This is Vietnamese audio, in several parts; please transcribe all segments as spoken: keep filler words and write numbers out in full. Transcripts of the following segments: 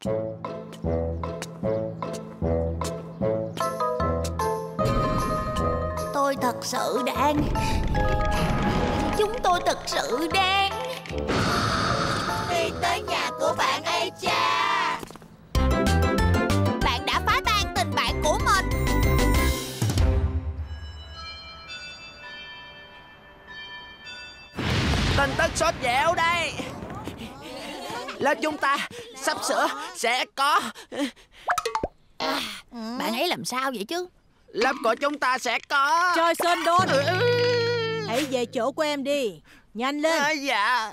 Tôi thật sự đang Chúng tôi thật sự đang đi tới nhà của bạn Echa. Bạn đã phá tan tình bạn của mình. Tin tức sốt dẻo đây. Lớp chúng ta sắp sửa sẽ có à, Bạn ấy làm sao vậy chứ? Lớp của chúng ta sẽ có Trời Sơn Đôn, hãy về chỗ của em đi. Nhanh lên. à, Dạ.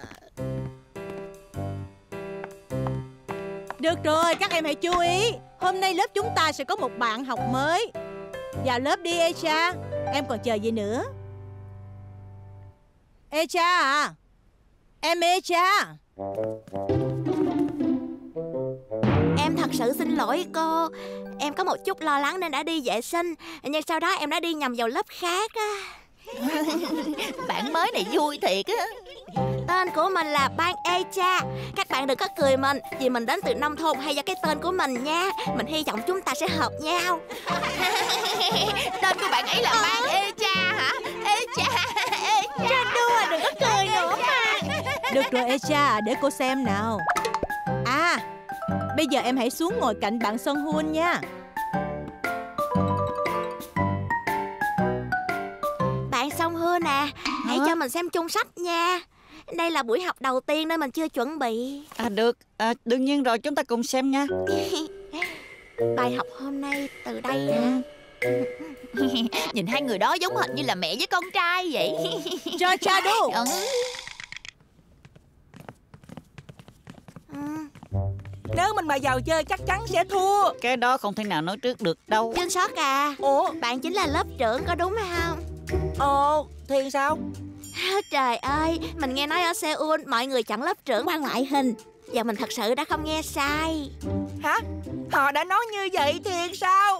Được rồi, các em hãy chú ý. Hôm nay lớp chúng ta sẽ có một bạn học mới. Vào lớp đi Echa. Em còn chờ gì nữa? Echa à? Em Echa. Em thật sự xin lỗi cô. Em có một chút lo lắng nên đã đi vệ sinh, nhưng sau đó em đã đi nhầm vào lớp khác á. Bạn mới này vui thiệt á. Tên của mình là Ban Echa. Các bạn đừng có cười mình vì mình đến từ nông thôn hay do cái tên của mình nha. Mình hy vọng chúng ta sẽ hợp nhau. Tên của bạn ấy là Ban Echa hả? Echa, Echa. Đùa, đừng có cười nữa mà. Được rồi Echa, để cô xem nào. À, bây giờ em hãy xuống ngồi cạnh bạn Son Hun nha. Bạn Son Hun à, hãy cho mình xem chung sách nha. Đây là buổi học đầu tiên nên mình chưa chuẩn bị. À được, à, đương nhiên rồi, chúng ta cùng xem nha. Bài học hôm nay từ đây hả? Nhìn hai người đó giống hệt như là mẹ với con trai vậy. Cho cha đu. Nếu mình mà vào chơi chắc chắn sẽ thua. Cái đó không thể nào nói trước được đâu. Trinh Sót à. Ủa? Bạn chính là lớp trưởng có đúng không? Ồ, thì sao? Trời ơi, mình nghe nói ở Seoul mọi người chọn lớp trưởng qua ngoại hình. Và mình thật sự đã không nghe sai. Hả? Họ đã nói như vậy thiệt sao?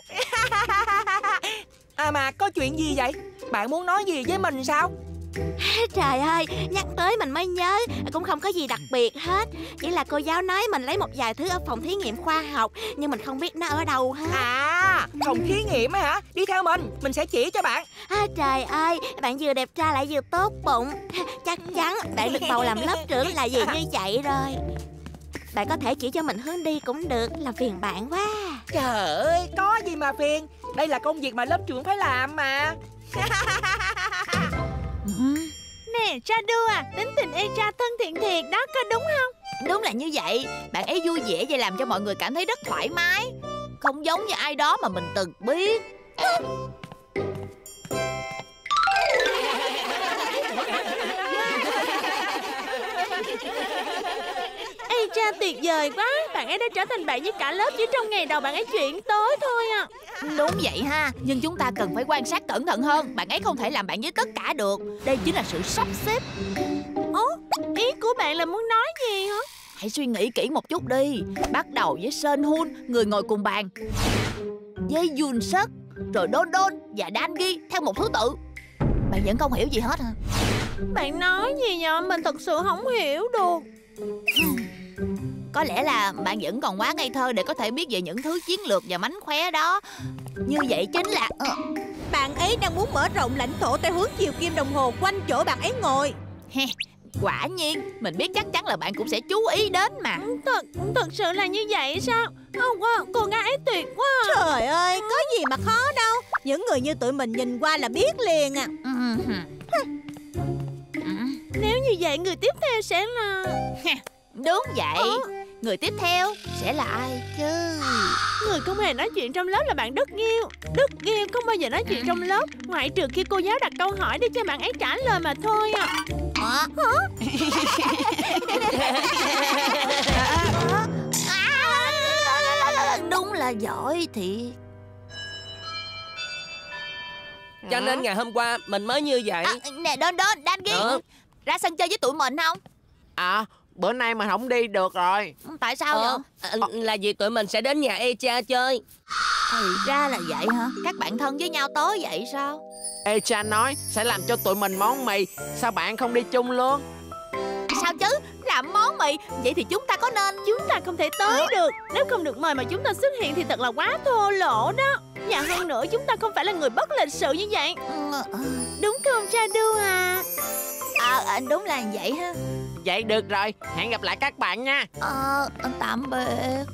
À mà có chuyện gì vậy? Bạn muốn nói gì với mình sao? Trời ơi, nhắc tới mình mới nhớ. Cũng không có gì đặc biệt hết. Chỉ là cô giáo nói mình lấy một vài thứ ở phòng thí nghiệm khoa học, nhưng mình không biết nó ở đâu hết. À, phòng thí nghiệm á hả? Đi theo mình, mình sẽ chỉ cho bạn. À, trời ơi, bạn vừa đẹp trai lại vừa tốt bụng. Chắc chắn bạn được bầu làm lớp trưởng là vì như vậy rồi. Bạn có thể chỉ cho mình hướng đi cũng được. Làm phiền bạn quá. Trời ơi, có gì mà phiền. Đây là công việc mà lớp trưởng phải làm mà. Nè Radu à, tính tình Echa thân thiện thiệt đó, có đúng không? Đúng là như vậy. Bạn ấy vui vẻ và làm cho mọi người cảm thấy rất thoải mái. Không giống như ai đó mà mình từng biết. Echa tuyệt vời quá. Bạn ấy đã trở thành bạn với cả lớp, chỉ trong ngày đầu bạn ấy chuyển tới thôi à. Đúng vậy ha. Nhưng chúng ta cần phải quan sát cẩn thận hơn. Bạn ấy không thể làm bạn với tất cả được. Đây chính là sự sắp xếp. Ồ, ý của bạn là muốn nói gì hả? Hãy suy nghĩ kỹ một chút đi. Bắt đầu với Son Hun, người ngồi cùng bàn, với Yoon Suk, rồi Don Don và Dan Gi theo một thứ tự. Bạn vẫn không hiểu gì hết hả? Bạn nói gì vậy? Mình thật sự không hiểu được. Có lẽ là bạn vẫn còn quá ngây thơ để có thể biết về những thứ chiến lược và mánh khóe đó. Như vậy chính là uh... bạn ấy đang muốn mở rộng lãnh thổ theo hướng chiều kim đồng hồ quanh chỗ bạn ấy ngồi. Quả nhiên, mình biết chắc chắn là bạn cũng sẽ chú ý đến mà. Thật, thật sự là như vậy sao? Oh, wow, cô gái ấy tuyệt quá. Trời ơi, có gì mà khó đâu. Những người như tụi mình nhìn qua là biết liền à. Nếu như vậy, người tiếp theo sẽ là... Đúng vậy. Ờ. Người tiếp theo sẽ là ai chứ? Người không hề nói chuyện trong lớp là bạn Đức Nghiêu. Đức Nghiêu không bao giờ nói chuyện trong lớp, ngoại trừ khi cô giáo đặt câu hỏi để cho bạn ấy trả lời mà thôi à. Hả? Hả? Đúng là giỏi thiệt. Cho nên ngày hôm qua mình mới như vậy. À, nè Don Don, Dan Gi, ừ. ra sân chơi với tụi mình không? À, bữa nay mình không đi được rồi. Tại sao ờ, vậy? À, là vì tụi mình sẽ đến nhà Echa chơi. Thì ra là vậy hả? Các bạn thân với nhau tối vậy sao? Echa nói sẽ làm cho tụi mình món mì. Sao bạn không đi chung luôn? Sao chứ? làm món mì. Vậy thì chúng ta có nên... Chúng ta không thể tới được. Nếu không được mời mà chúng ta xuất hiện thì thật là quá thô lỗ đó. Và hơn nữa chúng ta không phải là người bất lịch sự như vậy. Đúng không Shadow à? À, đúng là vậy ha. Vậy được rồi, hẹn gặp lại các bạn nha. Ờ, tạm biệt.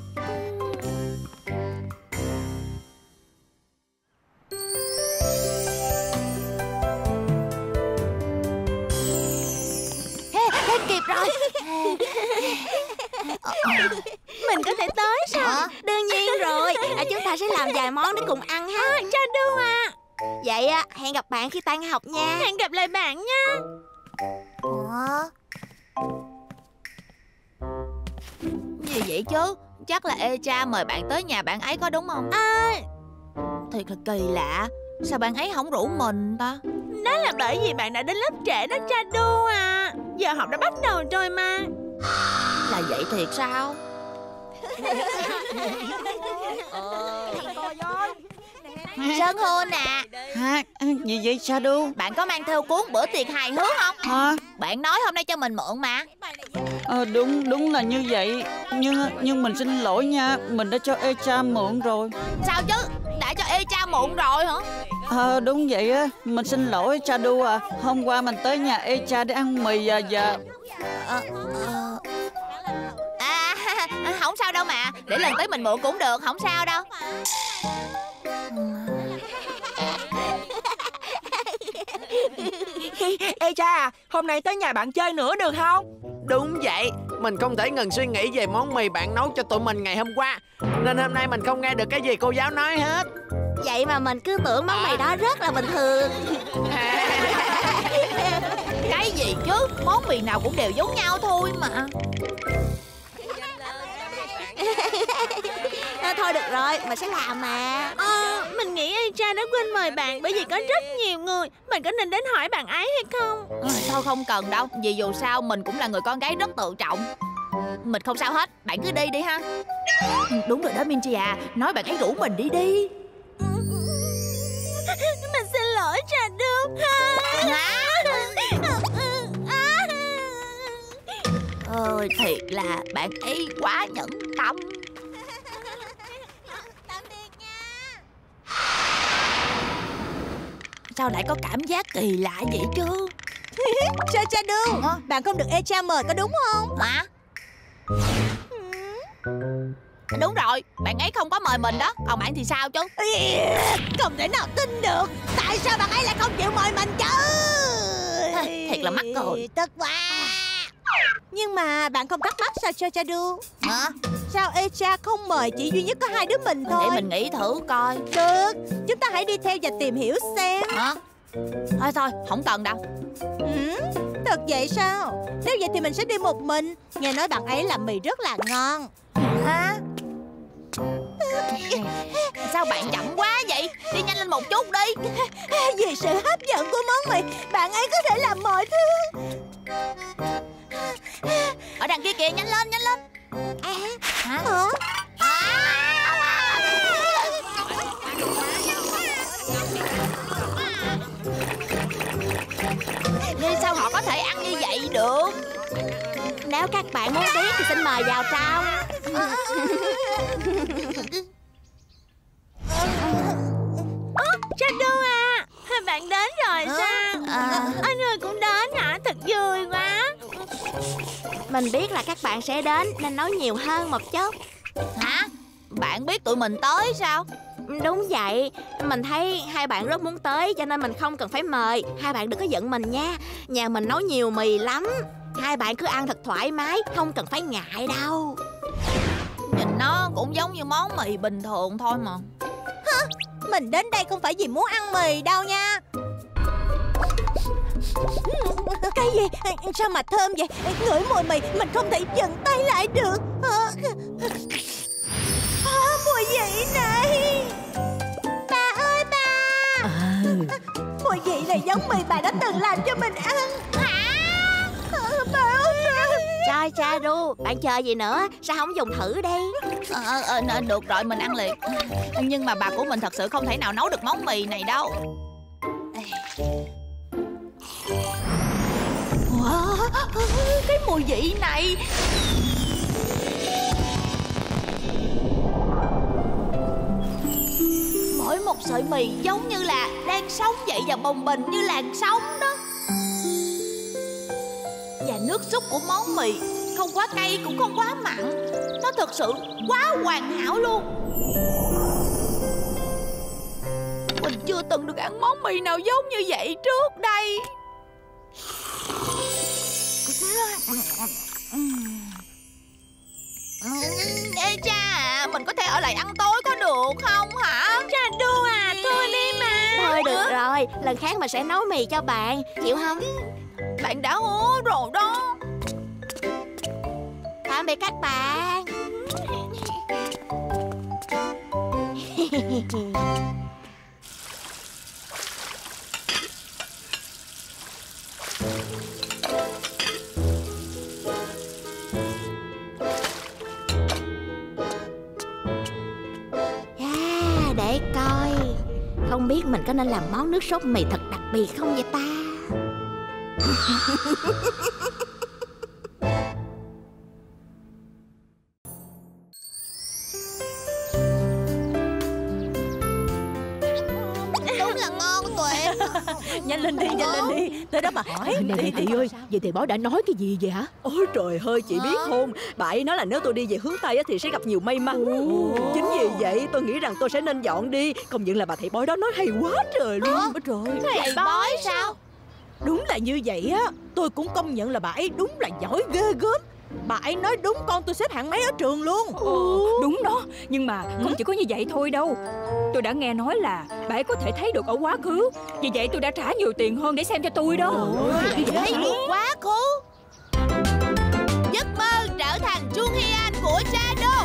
Kịp rồi. Mình có thể tới sao? À, đương nhiên rồi. À, chúng ta sẽ làm vài món để cùng ăn ha. À, Shadow à. Vậy à, hẹn gặp bạn khi tan học nha. Hẹn gặp lại bạn nha. Ủa? Gì vậy chứ? Chắc là Echa mời bạn tới nhà bạn ấy có đúng không? À, thiệt là kỳ lạ. Sao bạn ấy không rủ mình ta? đó là bởi vì bạn đã đến lớp trễ đó Shadow à. Giờ học đã bắt đầu rồi mà. Là vậy thiệt sao? Sơn Hôn à. Hả? Gì vậy Shadow? Bạn có mang theo cuốn bữa tiệc hài hước không? Hả? Bạn nói hôm nay cho mình mượn mà. Ờ, đúng đúng là như vậy. Nhưng nhưng mình xin lỗi nha, mình đã cho Echa mượn rồi. Sao chứ? Đã cho Echa mượn rồi hả? Ờ, đúng vậy á. Mình xin lỗi Shadow à. Hôm qua mình tới nhà Echa để ăn mì à, và... Ờ, ờ... À, không sao đâu mà. Để lần tới mình mượn cũng được, không sao đâu. Ê cha, hôm nay tới nhà bạn chơi nữa được không? Đúng vậy, mình không thể ngừng suy nghĩ về món mì bạn nấu cho tụi mình ngày hôm qua, nên hôm nay mình không nghe được cái gì cô giáo nói hết. Vậy mà mình cứ tưởng món mì đó rất là bình thường. Cái gì chứ? Món mì nào cũng đều giống nhau thôi mà. À, thôi được rồi, mình sẽ làm mà. Ờ, mình nghĩ Echa đã quên mời bạn bởi vì có rất nhiều người. Mình có nên đến hỏi bạn ấy hay không? Ừ, thôi không cần đâu. Vì dù sao mình cũng là người con gái rất tự trọng. Mình không sao hết, bạn cứ đi đi ha. Đúng rồi đó Minji à, nói bạn ấy rủ mình đi đi. Mình xin lỗi Shadow. Ôi thiệt là bạn ấy quá nhẫn tâm. Sao lại có cảm giác kỳ lạ vậy chứ? Sao Shadow? À? Bạn không được Echa mời có đúng không? Hả? Đúng rồi, bạn ấy không có mời mình đó. Còn bạn thì sao chứ? Không thể nào tin được. Tại sao bạn ấy lại không chịu mời mình chứ? Thiệt là mắc cười. Tức quá. Nhưng mà bạn không thắc mắc sao cho Shadow? Hả? Sao Echa không mời chỉ duy nhất có hai đứa mình thôi? Để mình nghĩ thử coi. Được, chúng ta hãy đi theo và tìm hiểu xem. Hả? Thôi thôi, không cần đâu. Ừ, thật vậy sao? Nếu vậy thì mình sẽ đi một mình. Nghe nói bạn ấy làm mì rất là ngon. Hả? Sao bạn chậm quá vậy? Đi nhanh lên một chút đi. Vì sự hấp dẫn của món mì, bạn ấy có thể làm mọi thứ. Ở đằng kia kìa, nhanh lên, nhanh lên. À, hả? Hả? Nhưng sao họ có thể ăn như vậy được? Nếu các bạn muốn biết thì xin mời vào trong. Ơ, Shadow à, bạn đến rồi sao? À. Anh người cũng đến hả? Thật vui quá. Mình biết là các bạn sẽ đến nên nói nhiều hơn một chút. Hả? Bạn biết tụi mình tới sao? Đúng vậy, mình thấy hai bạn rất muốn tới cho nên mình không cần phải mời. Hai bạn đừng có giận mình nha. Nhà mình nấu nhiều mì lắm. Hai bạn cứ ăn thật thoải mái, không cần phải ngại đâu. Nhìn nó cũng giống như món mì bình thường thôi mà. Hả? Mình đến đây không phải vì muốn ăn mì đâu nha. Cái gì? Sao mà thơm vậy? Ngửi mùi mì mình không thể dừng tay lại được. À, à, mùi vị này. Bà ơi bà. À. Mùi vị này giống mì bà đã từng làm cho mình ăn. Hả? À, bà ơi bà. Trời Shadow, bạn chờ gì nữa? Sao không dùng thử đi? Ờ, ờ, ờ, được rồi, mình ăn liền. Nhưng mà bà của mình thật sự không thể nào nấu được món mì này đâu. Wow, cái mùi vị này. Mỗi một sợi mì giống như là đang sống dậy và bồng bềnh như làn sóng đó. Và nước súp của món mì không quá cay cũng không quá mặn. Nó thật sự quá hoàn hảo luôn. Mình chưa từng được ăn món mì nào giống như vậy trước đây. Ê cha à, mình có thể ở lại ăn tối có được không hả? Cha đu à, thôi đi mà. Thôi được rồi, lần khác mình sẽ nấu mì cho bạn, chịu không? Bạn đã hứa rồi đó. Tạm biệt các bạn. À, để coi, không biết mình có nên làm món nước sốt mì thật đặc biệt không vậy ta? Đúng là ngon tuyệt. Nhanh lên đi, nhanh lên đi. Tới đó mà hỏi. Này này chị ơi, vậy thầy bói đã nói cái gì vậy hả? Ôi trời ơi, chị biết không? Bà ấy nói là nếu tôi đi về hướng Tây thì sẽ gặp nhiều may mắn. Chính vì vậy tôi nghĩ rằng tôi sẽ nên dọn đi. Công nhận là bà thầy bói đó nói hay quá trời luôn. Ôi trời. Thầy bói sao? Đúng là như vậy á. Tôi cũng công nhận là bà ấy đúng là giỏi ghê gớm. Bà ấy nói đúng con tôi xếp hạng mấy ở trường luôn. Ừ, đúng đó. Nhưng mà không chỉ có như vậy thôi đâu. Tôi đã nghe nói là bà ấy có thể thấy được ở quá khứ. Vì vậy tôi đã trả nhiều tiền hơn để xem cho tôi đó. Thấy được quá khứ. Giấc mơ trở thành Jun Hee-an của Shadow.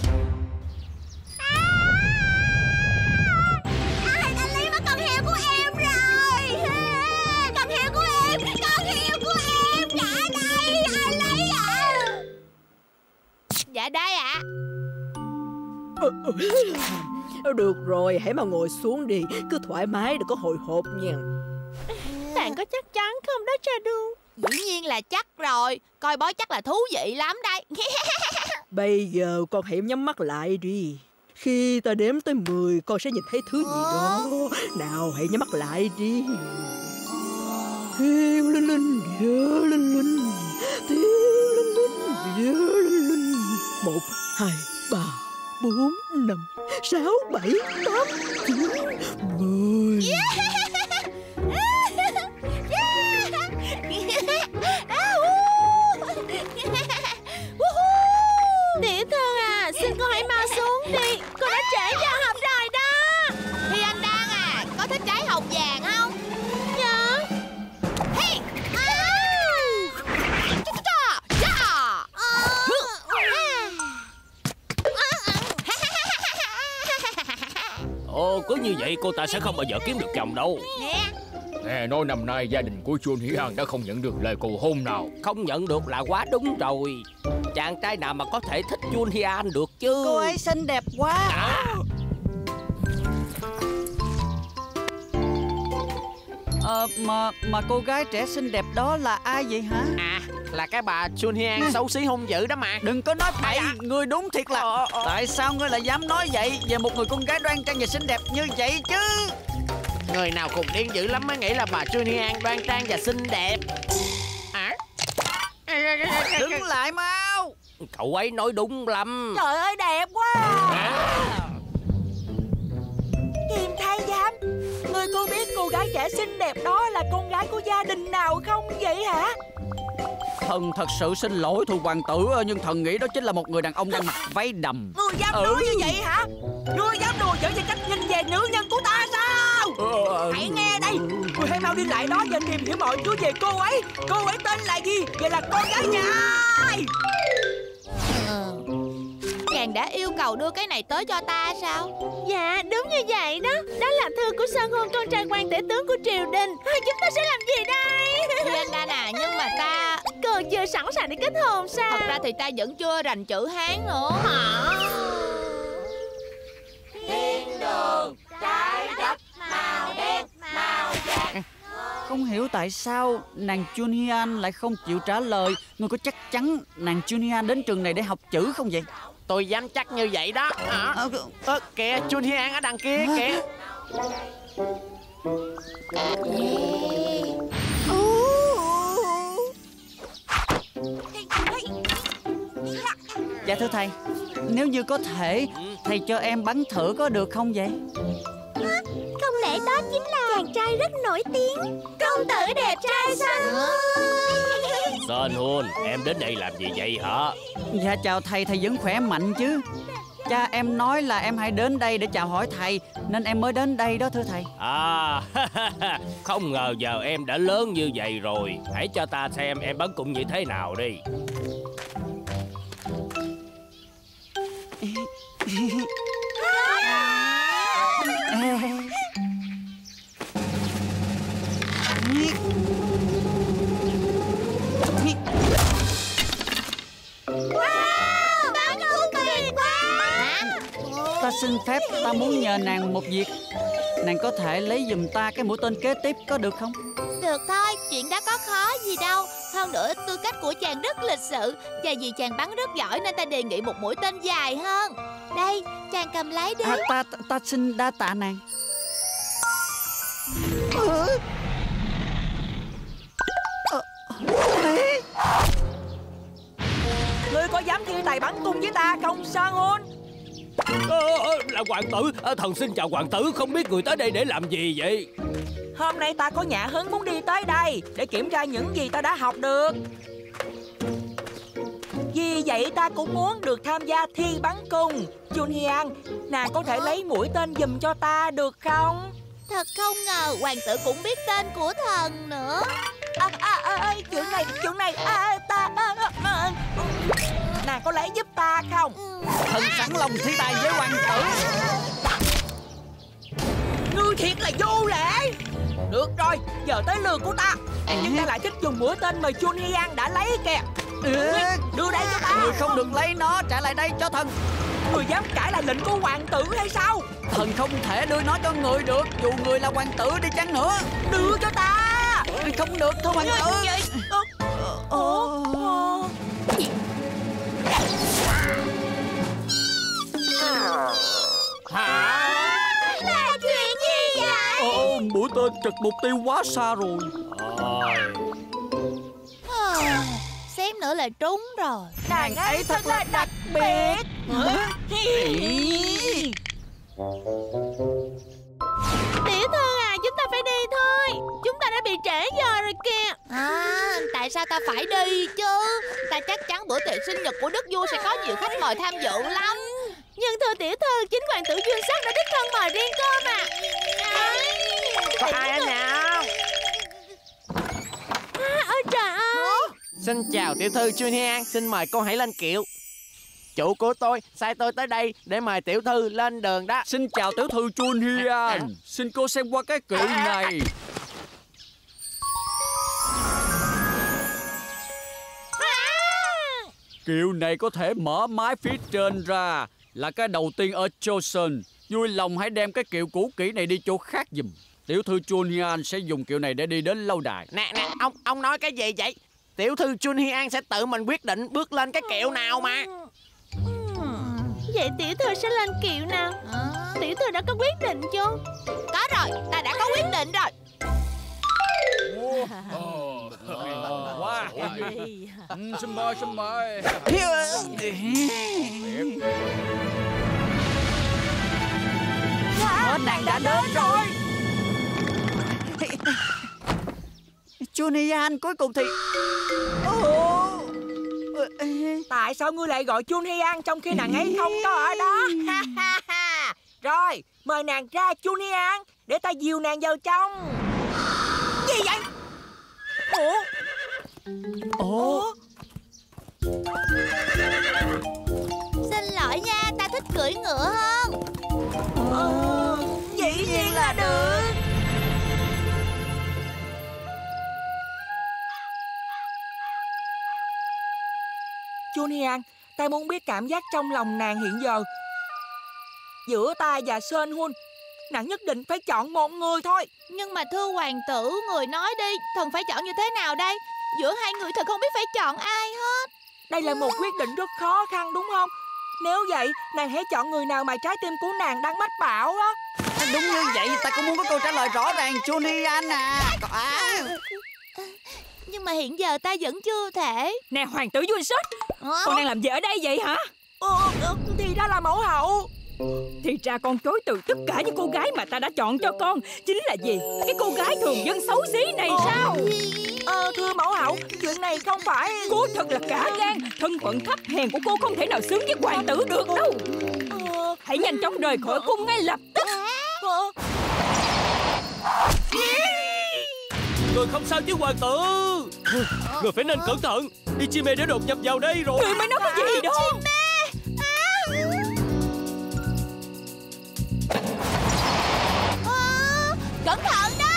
Anh Lý mất con heo của em rồi. Con heo của em, con heo của em, trả đây, anh Lý ạ. Dạ đây ạ. Được rồi, hãy mà ngồi xuống đi. Cứ thoải mái, đừng có hồi hộp nha. Bạn có chắc chắn không đó Shadow? Dĩ nhiên là chắc rồi. Coi bói chắc là thú vị lắm đây. Bây giờ con hãy nhắm mắt lại đi. Khi ta đếm tới mười, con sẽ nhìn thấy thứ gì đó. Nào, hãy nhắm mắt lại đi. Thiên linh linh, địa linh linh, thiên linh linh, địa linh linh. Một, hai, ba, bốn, năm, sáu, bảy, tám, chín, mười. Tiểu thư à, xin cô hãy mau xuống đi. Cô đã trễ giờ học rồi đó. Thì anh Đan à, có thích trái hồng vàng không? Dạ. Hey! Ồ, cứ như vậy cô ta sẽ không bao giờ kiếm được chồng đâu. Nè. Nghe nói năm nay gia đình của Jun Hee-an đã không nhận được lời cầu hôn nào. Không nhận được là quá đúng rồi. Chàng trai nào mà có thể thích Jun Hee-an được chứ. Cô ấy xinh đẹp quá. À. Ờ, mà mà cô gái trẻ xinh đẹp đó là ai vậy hả? À, là cái bà Jun Hee-an xấu xí hung dữ đó mà. Đừng có nói bậy, ngươi đúng thiệt là ờ, ờ. Tại sao ngươi lại dám nói vậy về một người con gái đoan trang và xinh đẹp như vậy chứ? Người nào cùng điên dữ lắm mới nghĩ là bà Jun Hee-an đoan trang và xinh đẹp. À? Đứng lại mau. Cậu ấy nói đúng lắm. Trời ơi, đẹp quá. À. Kim Thái Giám, ngươi có biết cô gái trẻ xinh đẹp đó là con gái của gia đình nào không vậy hả? Thần thật sự xin lỗi Thu hoàng tử, nhưng thần nghĩ đó chính là một người đàn ông đang mặc váy đầm. Ngươi dám ừ. nói như vậy hả? Ngươi dám đùa giỡn về cách nhìn về nữ nhân của ta sao? Ừ. Hãy nghe đây, ngươi hãy mau đi lại đó và tìm hiểu mọi thứ về cô ấy. Cô ấy tên là gì? Vậy là con gái nhà ai? Chàng đã yêu cầu đưa cái này tới cho ta sao? Dạ, đúng như vậy đó. Đó là thư của Sơn Hôn, con trai quan tể tướng của triều đình. Chúng ta sẽ làm gì đây? Thì anh Đan à, nhưng mà ta... Cô chưa sẵn sàng để kết hôn sao? Thật ra thì ta vẫn chưa rành chữ Hán nữa. Hả? Thiên đường, trái đất màu đen, màu vàng. Không hiểu tại sao nàng Chun Hyan lại không chịu trả lời. Ngươi có chắc chắn nàng Chun Hyan đến trường này để học chữ không vậy? Tôi dám chắc như vậy đó. À, à, à, kìa, Chun Hyan ở đằng kia kìa. Dạ thưa thầy, nếu như có thể, thầy cho em bắn thử có được không vậy? Không lẽ đó chính là chàng trai rất nổi tiếng, công tử đẹp trai sao? Sơn Hun, em đến đây làm gì vậy hả? Dạ chào thầy, thầy vẫn khỏe mạnh chứ? Cha em nói là em hãy đến đây để chào hỏi thầy, nên em mới đến đây đó thưa thầy. À, không ngờ giờ em đã lớn như vậy rồi. Hãy cho ta xem em bắn cung như thế nào đi. Ta xin phép, ta muốn nhờ nàng một việc. Nàng có thể lấy giùm ta cái mũi tên kế tiếp có được không? Được thôi, chuyện đó có khó gì đâu. Hơn nữa tư cách của chàng rất lịch sự, và vì chàng bắn rất giỏi nên ta đề nghị một mũi tên dài hơn. Đây, chàng cầm lấy đi. À, ta, ta ta xin đa tạ nàng. Ngươi có dám thi tài bắn cung với ta không, Sơn Hun? Ờ, là hoàng tử. À, thần xin chào hoàng tử. Không biết người tới đây để làm gì vậy? Hôm nay ta có nhã hứng muốn đi tới đây để kiểm tra những gì ta đã học được. Vì vậy ta cũng muốn được tham gia thi bắn cung. Chun Hyan, nàng có thể lấy mũi tên giùm cho ta được không? Thật không ngờ hoàng tử cũng biết tên của thần nữa. À, à, à, chuyện này, chuyện này à, ta à, à, nàng có lấy giúp ta không? Thần sẵn lòng thi tài với hoàng tử. Ngươi thiệt là vô lễ. Được rồi, giờ tới lượt của ta. Nhưng ta lại thích dùng mũi tên mà Chun Hyan đã lấy kìa. Ừ. Đưa đây cho ta. Người không được lấy nó, trả lại đây cho thần. Người dám cãi lại lệnh của hoàng tử hay sao? Thần không thể đưa nó cho người được, dù người là hoàng tử đi chăng nữa. Đưa cho ta. Không được, thưa hoàng tử. Ồ. Hả? Là chuyện gì vậy? Ồ, mũi tên trật mục tiêu quá xa rồi. Ôi. Xém nữa là trúng rồi. Nàng ấy thật là đặc biệt. Tiểu thư à, chúng ta phải đi thôi. Chúng ta đã bị trễ giờ rồi kìa. À, tại sao ta phải đi chứ? Ta chắc chắn bữa tiệc sinh nhật của đức vua sẽ có nhiều khách mời tham dự lắm. Nhưng thưa tiểu thư, chính hoàng tử Dương Sắc đã đích thân mời riêng cơ mà. Có ai ở nhà không? À, ôi trời ơi. Xin chào tiểu thư Chun Hyan, xin mời cô hãy lên kiệu. Chủ của tôi sai tôi tới đây để mời tiểu thư lên đường đó. Xin chào tiểu thư Chun Hyan, xin cô xem qua cái kiệu này. Kiệu này có thể mở mái phía trên ra, là cái đầu tiên ở Joseon. Vui lòng hãy đem cái kiệu cũ kỹ này đi chỗ khác giùm. Tiểu thư Chun Hyan sẽ dùng kiệu này để đi đến lâu đài. Nè nè, ông ông nói cái gì vậy? Tiểu thư Chun Hyan sẽ tự mình quyết định bước lên cái kiệu nào mà. Vậy tiểu thư sẽ lên kiệu nào? À. Tiểu thư đã có quyết định chưa? Có rồi, ta đã có quyết định rồi. Wow. Ừ, xin mời, xin mời. Hết nàng đã đến rồi. Chun Hyan cuối cùng thì... Tại sao ngươi lại gọi Chun Hyan trong khi nàng ấy không có ở đó? Rồi, mời nàng ra Chun Hyan để ta dìu nàng vào trong. Gì vậy? Ủa? Ủa? Xin lỗi nha, ta thích cưỡi ngựa hơn. Ờ, dĩ nhiên là được. Chun Hyan, ta muốn biết cảm giác trong lòng nàng hiện giờ. Giữa ta và Sơn Hun, nàng nhất định phải chọn một người thôi. Nhưng mà thưa hoàng tử, người nói đi, thần phải chọn như thế nào đây? Giữa hai người thần không biết phải chọn ai hết. Đây là một quyết định rất khó khăn đúng không? Nếu vậy, nàng hãy chọn người nào mà trái tim của nàng đang mách bảo á. Đúng như vậy, ta cũng muốn có câu trả lời rõ ràng, Junian à. à. Nhưng mà hiện giờ ta vẫn chưa thể. Nè hoàng tử Winston, à? Con đang làm gì ở đây vậy hả? Ờ, thì ra là mẫu hậu. Thì ra con chối từ tất cả những cô gái mà ta đã chọn cho con. Chính là gì? Cái cô gái thường dân xấu xí này ờ, sao? Ờ, thưa mẫu hậu, chuyện này không phải... Cô thật là cả gan. Thân phận thấp hèn của cô không thể nào xứng với hoàng tử được đâu. ờ, Hãy nhanh chóng rời khỏi cung ngay lập tức. ờ. Người không sao chứ hoàng tử. Người phải nên cẩn thận. Ichime đã đột nhập vào đây rồi. Người mới nói cái gì đó? Cẩn thận đó.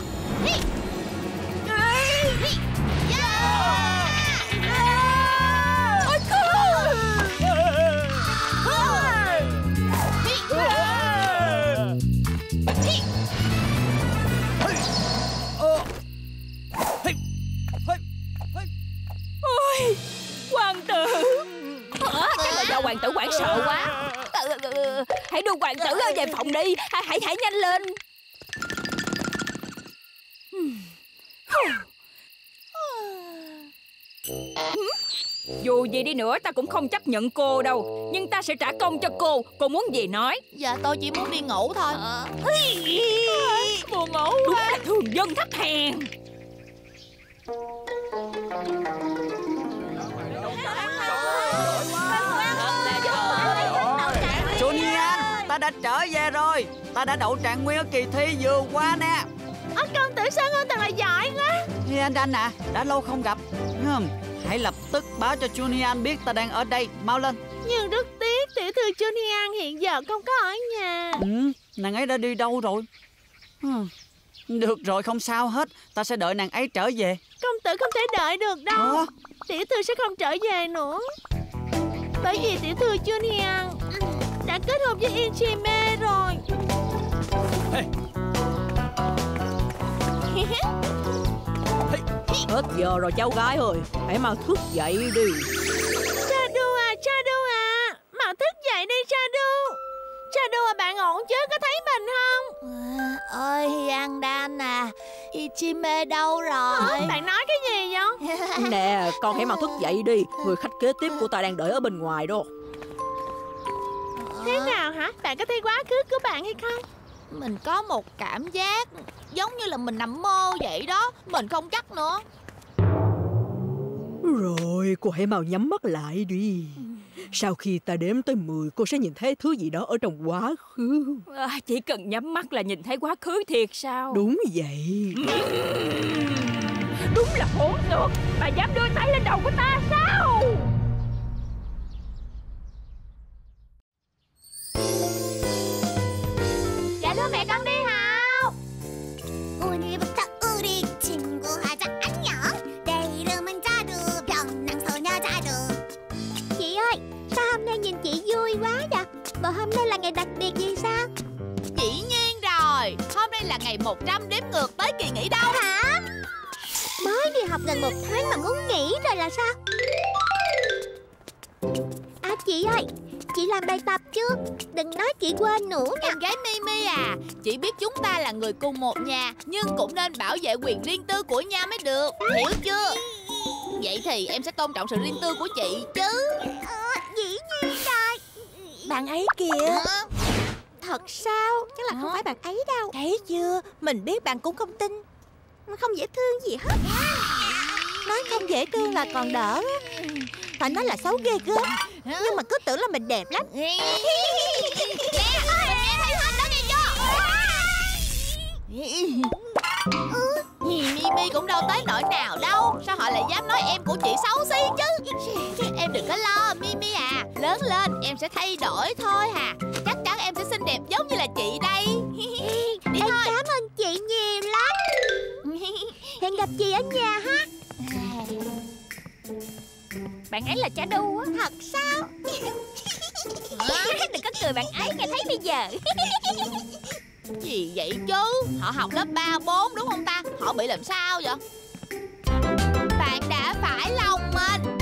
Ôi, hoàng tử. À, chắc là do hoàng tử hoảng sợ quá. Hãy đưa hoàng tử về phòng đi. Hãy hãy, hãy nhanh lên. Dù gì đi nữa ta cũng không chấp nhận cô đâu. Nhưng ta sẽ trả công cho cô. Cô muốn gì nói? Dạ tôi chỉ muốn đi ngủ thôi. à. Buồn ngủ. Đúng là thường dân thấp hèn. Junian, ta đã trở về rồi. Ta đã đậu trạng nguyên ở kỳ thi vừa qua nè. Ơ, công tử Sơn ơi, thật là giỏi quá. Hiên à, đã lâu không gặp. Hừm, hãy lập tức báo cho Junian biết ta đang ở đây. Mau lên. Nhưng rất tiếc, tiểu thư Junian hiện giờ không có ở nhà. Ừ, nàng ấy đã đi đâu rồi? Hừm, được rồi, không sao hết. Ta sẽ đợi nàng ấy trở về. Công tử không thể đợi được đâu. à? Tiểu thư sẽ không trở về nữa. Bởi vì tiểu thư Junian đã kết hôn với Ichime rồi. Hey. Hết giờ rồi cháu gái ơi, hãy mau thức dậy đi. Shadow à, Shadow à, mau thức dậy đi Shadow. Shadow à, bạn ổn chứ, có thấy mình không? À, ơi Hiên Dan à, Ichime đâu rồi? Hả? Bạn nói cái gì vậy? Nè, con hãy mau thức dậy đi. Người khách kế tiếp của ta đang đợi ở bên ngoài đó. Thế nào hả? Bạn có thấy quá khứ của bạn hay không? Mình có một cảm giác giống như là mình nằm mơ vậy đó. Mình không chắc nữa. Rồi, cô hãy mau nhắm mắt lại đi. Sau khi ta đếm tới mười, cô sẽ nhìn thấy thứ gì đó ở trong quá khứ. À, chỉ cần nhắm mắt là nhìn thấy quá khứ thiệt sao? Đúng vậy. Đúng là hỗn xược. Bà dám đưa tay lên đầu của ta sao? Dạ thưa mẹ con đi học. 오늘부터 우리 친구하자 안녕. 내 이름은 자두 병랑 소녀 자두. Chị ơi, sao hôm nay nhìn chị vui quá vậy? Và hôm nay là ngày đặc biệt gì sao? Dĩ nhiên rồi. Hôm nay là ngày một trăm đếm ngược tới kỳ nghỉ đông. Hả? Mới đi học gần một tháng mà muốn nghỉ rồi là sao? À chị ơi, chị làm bài tập chưa? Đừng nói chị quên nữa nha. Em gái Mimi à, chị biết chúng ta là người cùng một nhà, nhưng cũng nên bảo vệ quyền riêng tư của nhau mới được, hiểu chưa? Vậy thì em sẽ tôn trọng sự riêng tư của chị chứ. Ờ, dĩ nhiên rồi. Bạn ấy kìa. Hả? Thật sao? Chắc là không Hả? phải bạn ấy đâu. Thấy chưa? Mình biết bạn cũng không tin. Không dễ thương gì hết. Nói không dễ thương là còn đỡ. Phải nói là xấu ghê gớm. Nhưng mà cứ tưởng là mình đẹp lắm. Nè, mình nghe thấy hết đó nghe chưa? Mimi cũng đâu tới nỗi nào đâu. Sao họ lại dám nói em của chị xấu xí chứ? Em đừng có lo Mimi à. Lớn lên em sẽ thay đổi thôi hà. Chắc chắn em sẽ xinh đẹp giống như là chị đây. Đi Em thôi. cảm ơn chị nhiều lắm. Hẹn gặp chị ở nhà ha. Bạn ấy là cha đu á. Thật sao? Đừng có cười bạn ấy nghe thấy bây giờ. Gì vậy chứ? Họ học lớp ba bốn đúng không ta? Họ bị làm sao vậy? Bạn đã phải lòng mình.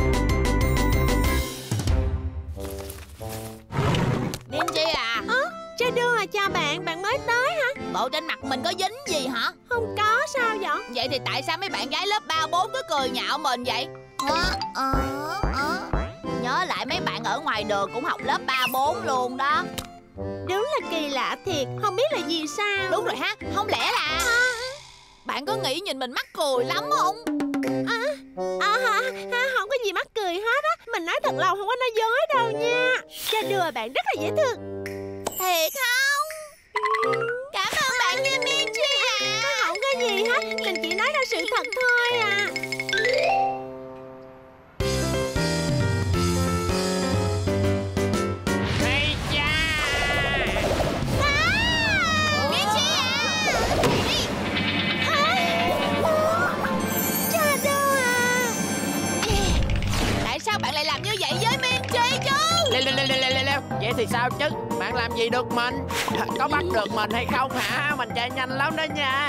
Minji à? Ơ, Shadow à, chào bạn, bạn mới tới hả? Bộ trên mặt mình có dính gì hả? Không có, sao vậy? Vậy thì tại sao mấy bạn gái lớp ba bốn cứ cười nhạo mình vậy? Ờ, ờ, ờ. Nhớ lại mấy bạn ở ngoài đường cũng học lớp ba bốn luôn đó. Đúng là kỳ lạ thiệt, không biết là gì sao. Đúng rồi ha, không lẽ là bạn có nghĩ nhìn mình mắc cười lắm không? À, à, à, à, không có gì mắc cười hết á. Mình nói thật lòng, không có nói dối đâu nha. Shadow, bạn rất là dễ thương. Thiệt không? Cảm ơn bạn nha Minji à. Không có gì hết, mình chỉ nói ra sự thật thôi à. Hey cha. Minji à. Tại sao bạn lại làm như vậy với Minji chứ? Leo leo leo leo leo leo. Vậy thì sao chứ? Bạn làm gì được mình? Có bắt được mình hay không hả? Mình chạy nhanh lắm đó nha.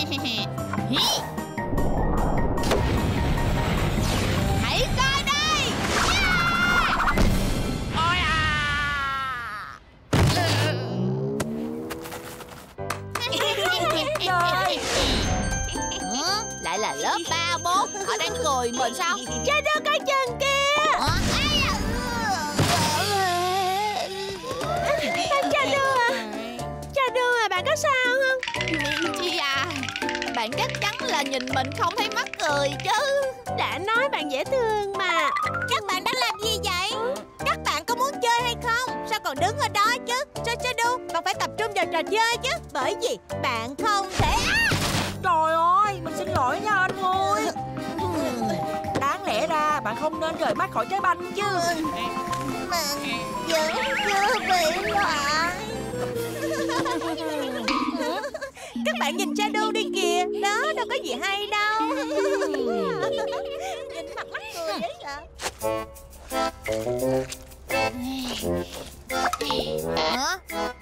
Hãy coi đây. Ôi à. Trời. Ừ, lại là lớp ba bốn. Họ đang cười mình sao? Shadow, coi chừng kìa. Ờ, ai à? Shadow à, Shadow à, bạn có sao không? Minji à, bạn chắc chắn là nhìn mình không thấy mắc cười chứ. Đã nói bạn dễ thương mà. Các bạn đang làm gì vậy? Các bạn có muốn chơi hay không? Sao còn đứng ở đó chứ? Shadow, bạn phải tập trung vào trò chơi chứ. Bởi vì bạn không thể... Trời ơi, mình xin lỗi nha anh thôi. Đáng lẽ ra bạn không nên rời mắt khỏi trái banh chứ. Mình vẫn chưa bị loại. Các bạn nhìn Shadow đi kìa. Đó, đâu có gì hay đâu. Nhìn mặt mắc cười đấy hả? Hả?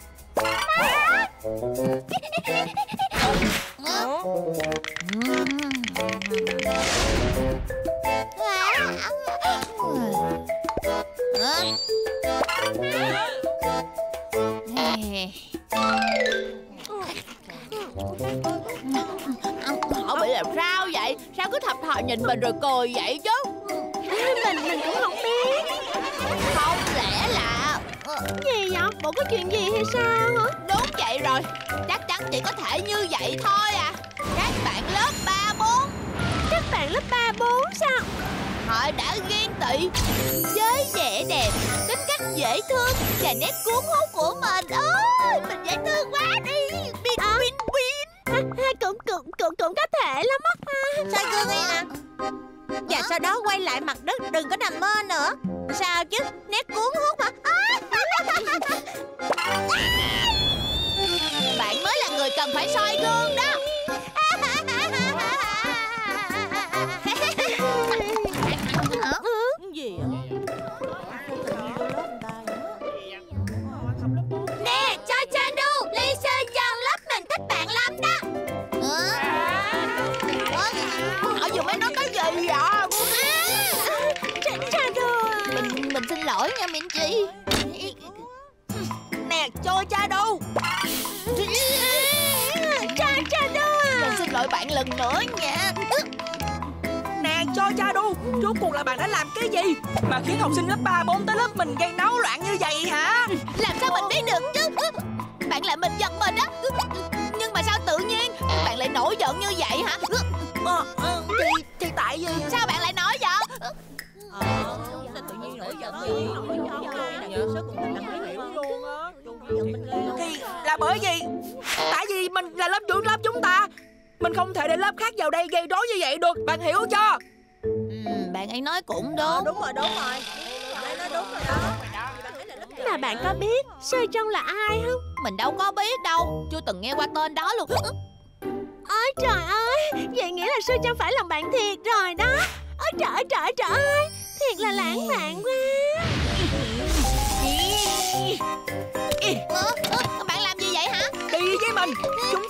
Họ bị làm sao vậy? Sao cứ thập thò nhìn mình rồi cười vậy chứ? Mình mình cũng không biết. Không lẽ là Gì vậy? Bộ có chuyện gì hay sao hả? đúng vậy rồi. Chắc chắn chỉ có thể như vậy thôi à. Các bạn lớp ba bốn. Các bạn lớp ba bốn sao? Họ đã ghen tị với vẻ đẹp, tính cách dễ thương và nét cuốn hút của mình. Ôi, mình dễ thương quá đi. Bin À. bin bin. À, à, cũng cũng cũng cũng có thể lắm á. Sao gương đi nè. Và sau đó quay lại mặt đất, đừng có nằm mơ nữa. Sao chứ? Nét cuốn hút hả? Bạn mới là người cần phải soi gương đó. Gì Nè, cho Shadow, Ly Sơn Trần lớp mình thích bạn lắm đó. Họ vừa mới nói cái gì vậy? Shadow. Mình mình xin lỗi nha Minji. Nè, cho Shadow. Shadow Mình xin lỗi bạn lần nữa nha. Nè, cho Shadow. Rốt cuộc là bạn đã làm cái gì mà khiến học sinh lớp ba bốn tới lớp mình gây náo loạn như vậy hả? Làm sao mình biết được chứ? Bạn lại mình giận mình á. Nhưng mà sao tự nhiên bạn lại nổi giận như vậy hả? Ờ, ờ, thì, thì tại vì Sao bạn lại nổi giận? tự nhiên nổi giận thì là bởi vì tại vì mình là lớp trưởng lớp chúng ta. Mình không thể để lớp khác vào đây gây rối như vậy được. Bạn hiểu chưa? Ừ, bạn ấy nói cũng đúng. Đúng rồi, đúng rồi. Bạn nói đúng rồi đó. Mà bạn có biết Sơi Trong là ai không? Mình đâu có biết đâu. Chưa từng nghe qua tên đó luôn. Ôi trời ơi, vậy nghĩa là Sơi Trong phải lòng bạn thiệt rồi đó. Ôi trời ơi, trời ơi, trời ơi, thiệt là lãng mạn quá. Ờ, ờ, bạn làm gì vậy hả? Đi với mình.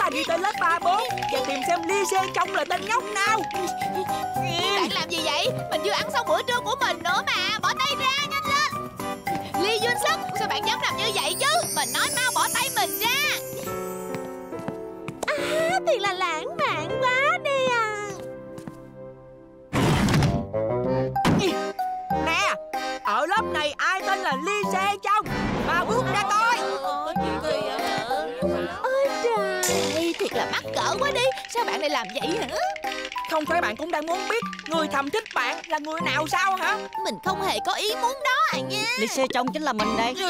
ta đi tới lớp ba bốn và tìm xem Lee Se Chong là tên nhóc nào. Bạn làm gì vậy? Mình chưa ăn xong bữa trưa của mình nữa mà. Bỏ tay ra, nhanh lên. Lee Jun Suk, sao bạn dám làm như vậy chứ? Mình nói mau bỏ tay mình ra. À, thiệt là lãng mạn quá đi à. Nè, ở lớp này ai tên là Lee Se Chong? Mau bước ra coi. Ôi trời, Thiệt là mắc cỡ quá đi. Sao bạn lại làm vậy hả? Không phải bạn cũng đang muốn biết người thầm thích bạn là người nào sao hả? Mình không hề có ý muốn đó à nha. Lee Se Chong chính là mình đây.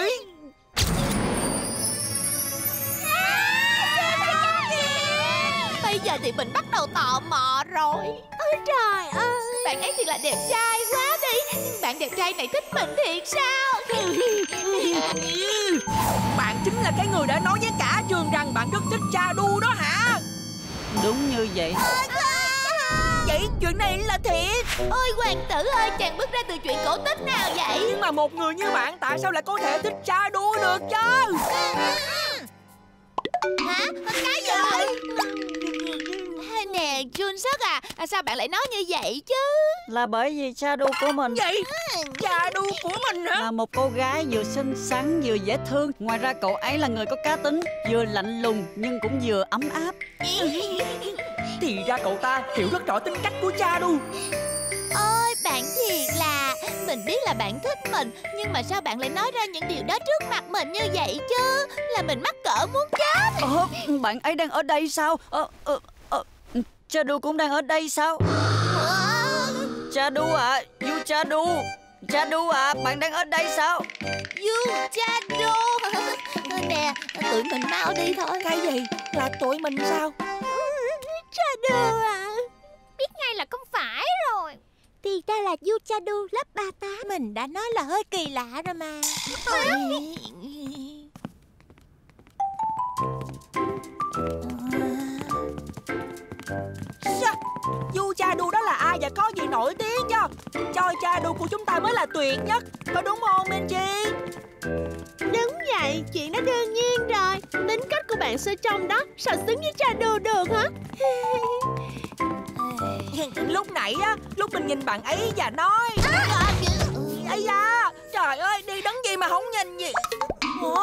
Bây giờ thì mình bắt đầu tò mò rồi. ôi trời ơi. Bạn ấy thì là đẹp trai quá đi. Nhưng bạn đẹp trai này thích mình thiệt sao? Bạn chính là cái người đã nói với cả trường rằng bạn rất thích Cha Du đó hả? Đúng như vậy. Vậy chuyện này là thiệt. Ôi hoàng tử ơi, chàng bước ra từ chuyện cổ tích nào vậy? Nhưng mà một người như bạn tại sao lại có thể thích Cha Du được chứ? Hả? Cái gì vậy? Nè Jun Suk à, à, sao bạn lại nói như vậy chứ? Là bởi vì Cha Du của mình Vậy? Cha Du của mình hả? là một cô gái vừa xinh xắn vừa dễ thương. Ngoài ra cậu ấy là người có cá tính, vừa lạnh lùng nhưng cũng vừa ấm áp. Thì ra cậu ta hiểu rất rõ tính cách của Cha Du. Ôi bạn thiệt là. Mình biết là bạn thích mình, nhưng mà sao bạn lại nói ra những điều đó trước mặt mình như vậy chứ? Là mình mắc cỡ muốn chết. Ờ, bạn ấy đang ở đây sao? Ờ, ờ, ờ, Cha Du cũng đang ở đây sao? Cha Du à, Du Cha Du. Cha Du à, bạn đang ở đây sao? Du Cha Du. Nè, tụi mình mau đi thôi. Cái gì? Là tụi mình sao? Cha Du à. Biết ngay là không phải rồi. Thì ra là Du Cha Du lớp ba tám. Mình đã nói là hơi kỳ lạ rồi mà. Sao? Du Cha Du đó là ai và có gì nổi tiếng chứ? Choi Cha Du của chúng ta mới là tuyệt nhất, có đúng không Minji? Đúng vậy, chuyện đó đương nhiên rồi. Tính cách của bạn Se Chong đó sao xứng với Cha Du được hả? Lúc nãy á, lúc mình nhìn bạn ấy và nói ây da, trời ơi, đi đứng gì mà không nhìn gì. Ủa?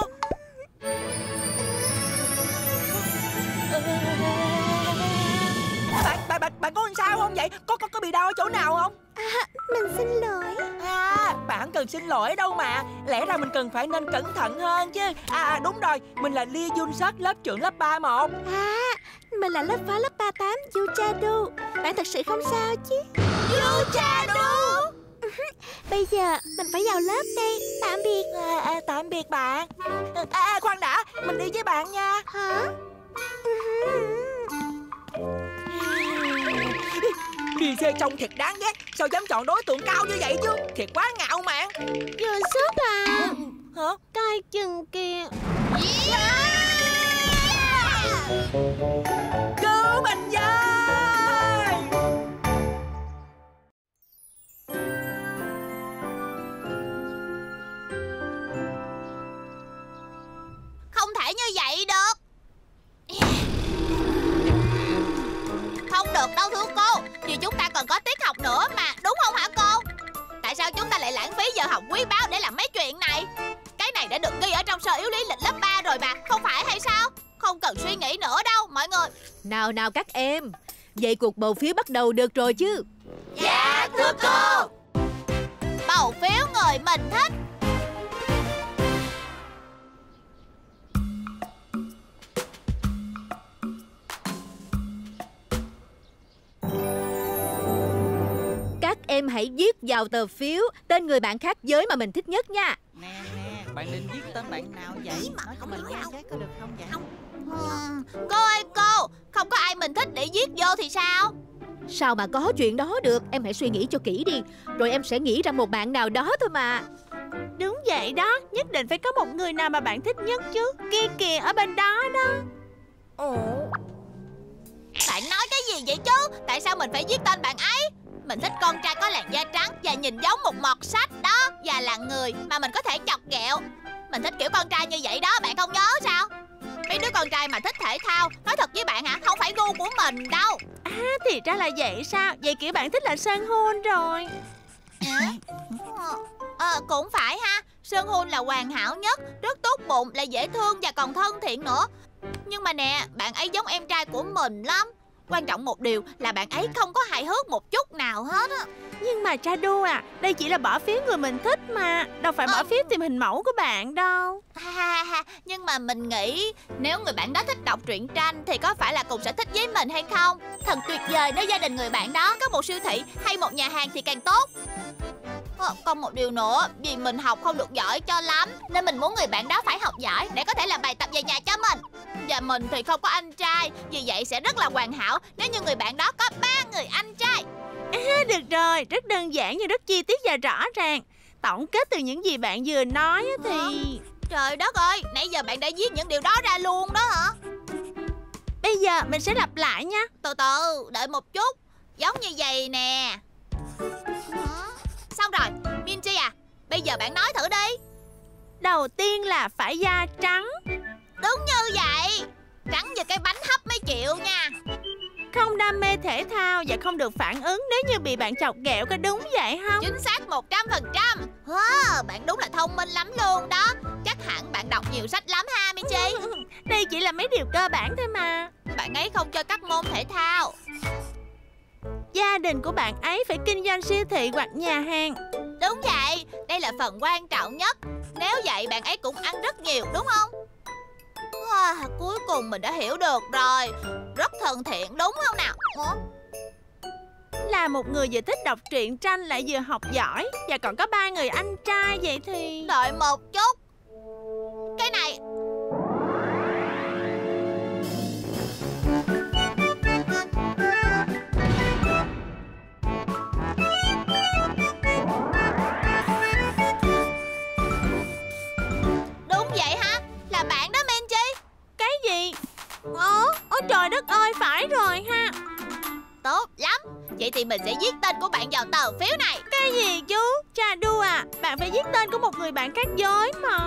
Bạn, bạn, bạn, bạn có làm sao không vậy? Có, có, có bị đau ở chỗ nào không? À, mình xin lỗi. À, bạn không cần xin lỗi đâu mà. Lẽ ra mình cần phải nên cẩn thận hơn chứ. À, đúng rồi, mình là Lee Jun Suk, lớp trưởng lớp ba một. À, mình là lớp phó lớp ba tám, Du Cha Du. Bạn thật sự không sao chứ? Du Cha Du. Bây giờ mình phải vào lớp đây. Tạm biệt. À, à, tạm biệt bạn. À, à, khoan đã, mình đi với bạn nha. Hả? Lee Se Chong thiệt đáng ghét. Sao dám chọn đối tượng cao như vậy chứ? Thiệt quá ngạo mạn. Jun Suk à. Hả? Coi chừng kìa. Cứu mình với. Không thể như vậy được. Không được đâu thưa cô, vì chúng ta còn có tiết học nữa mà, đúng không hả cô? Tại sao chúng ta lại lãng phí giờ học quý báu để làm mấy chuyện này? Cái này đã được ghi ở trong sơ yếu lý lịch lớp ba rồi mà, không phải hay sao? Không cần suy nghĩ nữa đâu mọi người. Nào nào các em, vậy cuộc bầu phiếu bắt đầu được rồi chứ? Dạ thưa cô. Bầu phiếu người mình thích. Các em hãy viết vào tờ phiếu tên người bạn khác giới mà mình thích nhất nha. Nè nè, bạn định viết tên bạn nào vậy? Nói cho mình nghe cái có được không vậy? Uhm, cô ơi cô, không có ai mình thích để viết vô thì sao? Sao mà có chuyện đó được? Em hãy suy nghĩ cho kỹ đi, rồi em sẽ nghĩ ra một bạn nào đó thôi mà. Đúng vậy đó, nhất định phải có một người nào mà bạn thích nhất chứ. Kia kìa, ở bên đó đó. Ồ. Bạn nói cái gì vậy chứ? Tại sao mình phải viết tên bạn ấy? Mình thích con trai có làn da trắng và nhìn giống một mọt sách đó, và là người mà mình có thể chọc ghẹo. Mình thích kiểu con trai như vậy đó, bạn không nhớ sao? Mấy đứa con trai mà thích thể thao. Nói thật với bạn hả, không phải gu của mình đâu. À, thì ra là vậy sao? Vậy kiểu bạn thích là san hôn rồi. À, à, cũng phải ha. Sơn Hun là hoàn hảo nhất, rất tốt bụng, là dễ thương và còn thân thiện nữa. Nhưng mà nè, bạn ấy giống em trai của mình lắm. Quan trọng một điều là bạn ấy không có hài hước một chút nào hết á. Nhưng mà Chadu à, đây chỉ là bỏ phiếu người mình thích mà, đâu phải bỏ à. phiếu tìm hình mẫu của bạn đâu. Ha, ha, ha. Nhưng mà mình nghĩ nếu người bạn đó thích đọc truyện tranh thì có phải là cùng sở thích với mình hay không? Thật tuyệt vời nếu gia đình người bạn đó có một siêu thị hay một nhà hàng thì càng tốt. À, còn một điều nữa, vì mình học không được giỏi cho lắm nên mình muốn người bạn đó phải học giỏi để có thể làm bài tập về nhà cho mình. Và mình thì không có anh trai, vì vậy sẽ rất là hoàn hảo nếu như người bạn đó có ba người anh trai. À, được rồi, rất đơn giản nhưng rất chi tiết và rõ ràng. Tổng kết từ những gì bạn vừa nói thì... À, trời đất ơi, nãy giờ bạn đã viết những điều đó ra luôn đó hả? Bây giờ mình sẽ lặp lại nha. Từ từ, đợi một chút. Giống như vậy nè. Xong rồi, Minji à, bây giờ bạn nói thử đi. Đầu tiên là phải da trắng. Đúng như vậy. Trắng như cái bánh hấp mới chịu nha. Không đam mê thể thao và không được phản ứng nếu như bị bạn chọc ghẹo, có đúng vậy không? Chính xác một trăm phần trăm. Wow, bạn đúng là thông minh lắm luôn đó. Chắc hẳn bạn đọc nhiều sách lắm ha Minji. Đây chỉ là mấy điều cơ bản thôi mà. Bạn ấy không chơi các môn thể thao. Gia đình của bạn ấy phải kinh doanh siêu thị hoặc nhà hàng. Đúng vậy, đây là phần quan trọng nhất. Nếu vậy bạn ấy cũng ăn rất nhiều đúng không? À, cuối cùng mình đã hiểu được rồi. Rất thân thiện đúng không nào? Ủa? Là một người vừa thích đọc truyện tranh lại vừa học giỏi và còn có ba người anh trai, vậy thì... Đợi một chút. Cái này... Đúng vậy hả? Là bạn đó Minji. Cái gì? Ồ, ôi trời đất ơi, phải rồi ha. Tốt lắm. Vậy thì mình sẽ viết tên của bạn vào tờ phiếu này. Cái gì chú? Chadu à, bạn phải viết tên của một người bạn khác giới mà.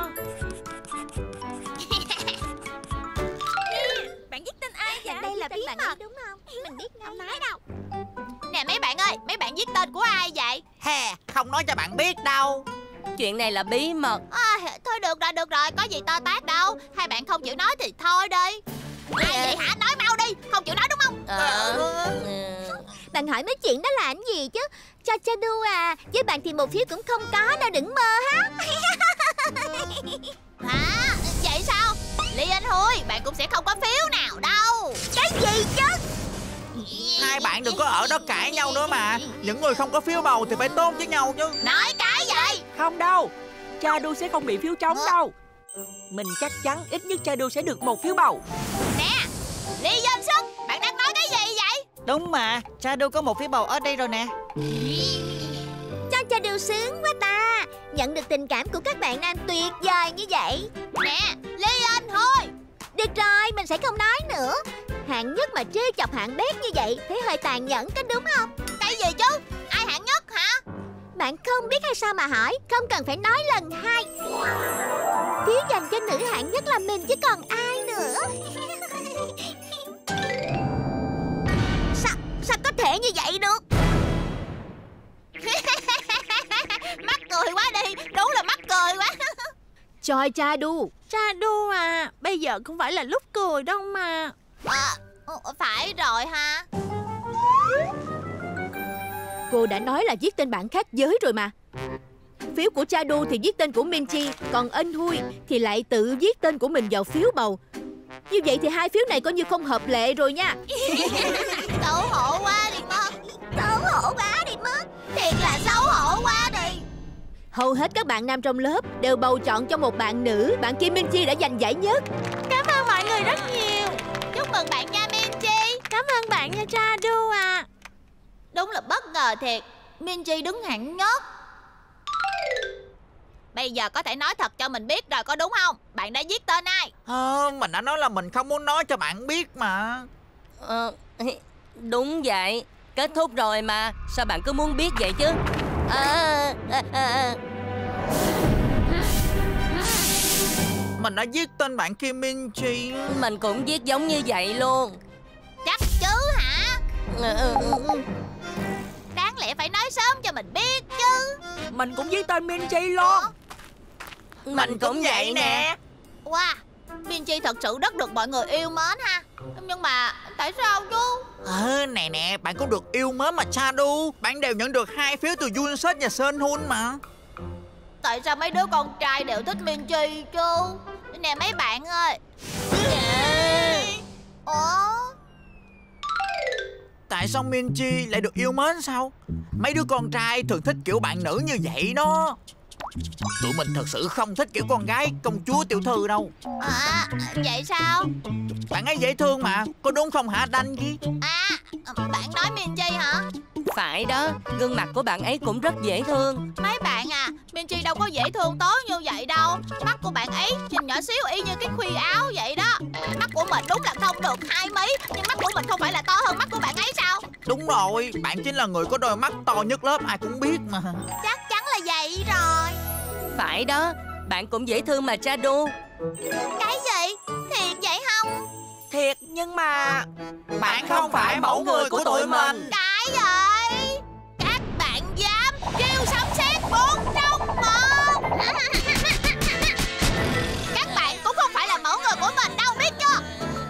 Bạn viết tên ai vậy? Đây là bí mật đúng không? Mình biết ngay. Không nói đâu. Nè mấy bạn ơi, mấy bạn viết tên của ai vậy? Hè, không nói cho bạn biết đâu. Chuyện này là bí mật. À, thôi được rồi, được rồi, có gì to tát đâu. Hai bạn không chịu nói thì thôi đi. À, vậy hả? Nói mau đi, không chịu nói đúng không? Ờ... Ừ. Bạn hỏi mấy chuyện đó là cái gì chứ? Cho Chadu à, với bạn thì một phiếu cũng không có đâu, đừng mơ ha. Hả? Vậy sao? Lý Anh Hôi, bạn cũng sẽ không có phiếu nào đâu. Cái gì chứ? Hai bạn đừng có ở đó cãi nhau nữa mà. Những người không có phiếu bầu thì phải tôn với nhau chứ. Nói cái gì? Không đâu, Chadu sẽ không bị phiếu trống đâu. Mình chắc chắn ít nhất Chadu sẽ được một phiếu bầu. Nè, Lý Dân Sức, bạn đang nói cái gì vậy? Đúng mà, Chadu có một phiếu bầu ở đây rồi nè. Cho Chadu sướng quá ta. Nhận được tình cảm của các bạn nam tuyệt vời như vậy. Nè, Lý Anh Hôi. Được rồi, mình sẽ không nói nữa. Hạng nhất mà trêu chọc hạng bét như vậy thấy hơi tàn nhẫn, có đúng không? Cái gì chứ? Ai hạng nhất hả? Bạn không biết hay sao mà hỏi. Không cần phải nói lần hai. Phiếu dành cho nữ hạng nhất là mình chứ còn ai nữa. Sao, sao có thể như vậy được? Mắc cười quá đi. Đúng là mắc cười quá. Trời Chadu, Chadu à, bây giờ không phải là lúc cười đâu mà. À, phải rồi ha. Cô đã nói là viết tên bạn khác giới rồi mà. Phiếu của Chadu thì viết tên của Minji, còn Anh Hui thì lại tự viết tên của mình vào phiếu bầu. Như vậy thì hai phiếu này coi như không hợp lệ rồi nha. Xấu hổ quá đi mất. Xấu hổ quá đi mất. Thiệt là xấu hổ quá đi. Hầu hết các bạn nam trong lớp đều bầu chọn cho một bạn nữ. Bạn Kim Minji đã giành giải nhất. Cảm ơn mọi người rất nhiều. Chúc mừng bạn nha Minji. Cảm ơn bạn nha Chadu à. Đúng là bất ngờ thiệt. Minji đứng hạng nhất. Bây giờ có thể nói thật cho mình biết rồi có đúng không? Bạn đã viết tên ai? Ờ, mình đã nói là mình không muốn nói cho bạn biết mà. Ờ, đúng vậy. Kết thúc rồi mà. Sao bạn cứ muốn biết vậy chứ? À, à, à, à. Mình đã viết tên bạn Kim Min Chi. Mình cũng viết giống như vậy luôn. Chắc chứ hả? Ừ, ừ, ừ. Đáng lẽ phải nói sớm cho mình biết chứ. Mình cũng viết tên Min Chi luôn. Mình, mình cũng, cũng vậy nè. Wow, Min Chi thật sự rất được mọi người yêu mến ha. Nhưng mà tại sao chứ? Ờ, nè nè, bạn cũng được yêu mến mà Shadow. Bạn đều nhận được hai phiếu từ Junset và Sunhoon mà. Tại sao mấy đứa con trai đều thích Min Chi chứ? Nè mấy bạn ơi. Ủa? Tại sao Min Chi lại được yêu mến sao? Mấy đứa con trai thường thích kiểu bạn nữ như vậy đó. Tụi mình thật sự không thích kiểu con gái công chúa tiểu thư đâu. À, vậy sao? Bạn ấy dễ thương mà, có đúng không hả Đanh Ghi? À, bạn nói Min Chi hả? Phải đó, gương mặt của bạn ấy cũng rất dễ thương. Mấy bạn à, Min Chi đâu có dễ thương tối như vậy đâu. Mắt của bạn ấy nhìn nhỏ xíu y như cái khuy áo vậy đó. Mắt của mình đúng là không được hai mấy, nhưng mắt của mình không phải là to hơn mắt của bạn ấy sao? Đúng rồi, bạn chính là người có đôi mắt to nhất lớp, ai cũng biết mà. Chắc chắn là vậy rồi. Phải đó, bạn cũng dễ thương mà Shadow. Cái gì? Thiệt vậy không? Thiệt, nhưng mà bạn không phải mẫu người của tụi mình. Cái gì? Các bạn dám kêu sấm sét bốn trong một. Các bạn cũng không phải là mẫu người của mình đâu, biết chưa?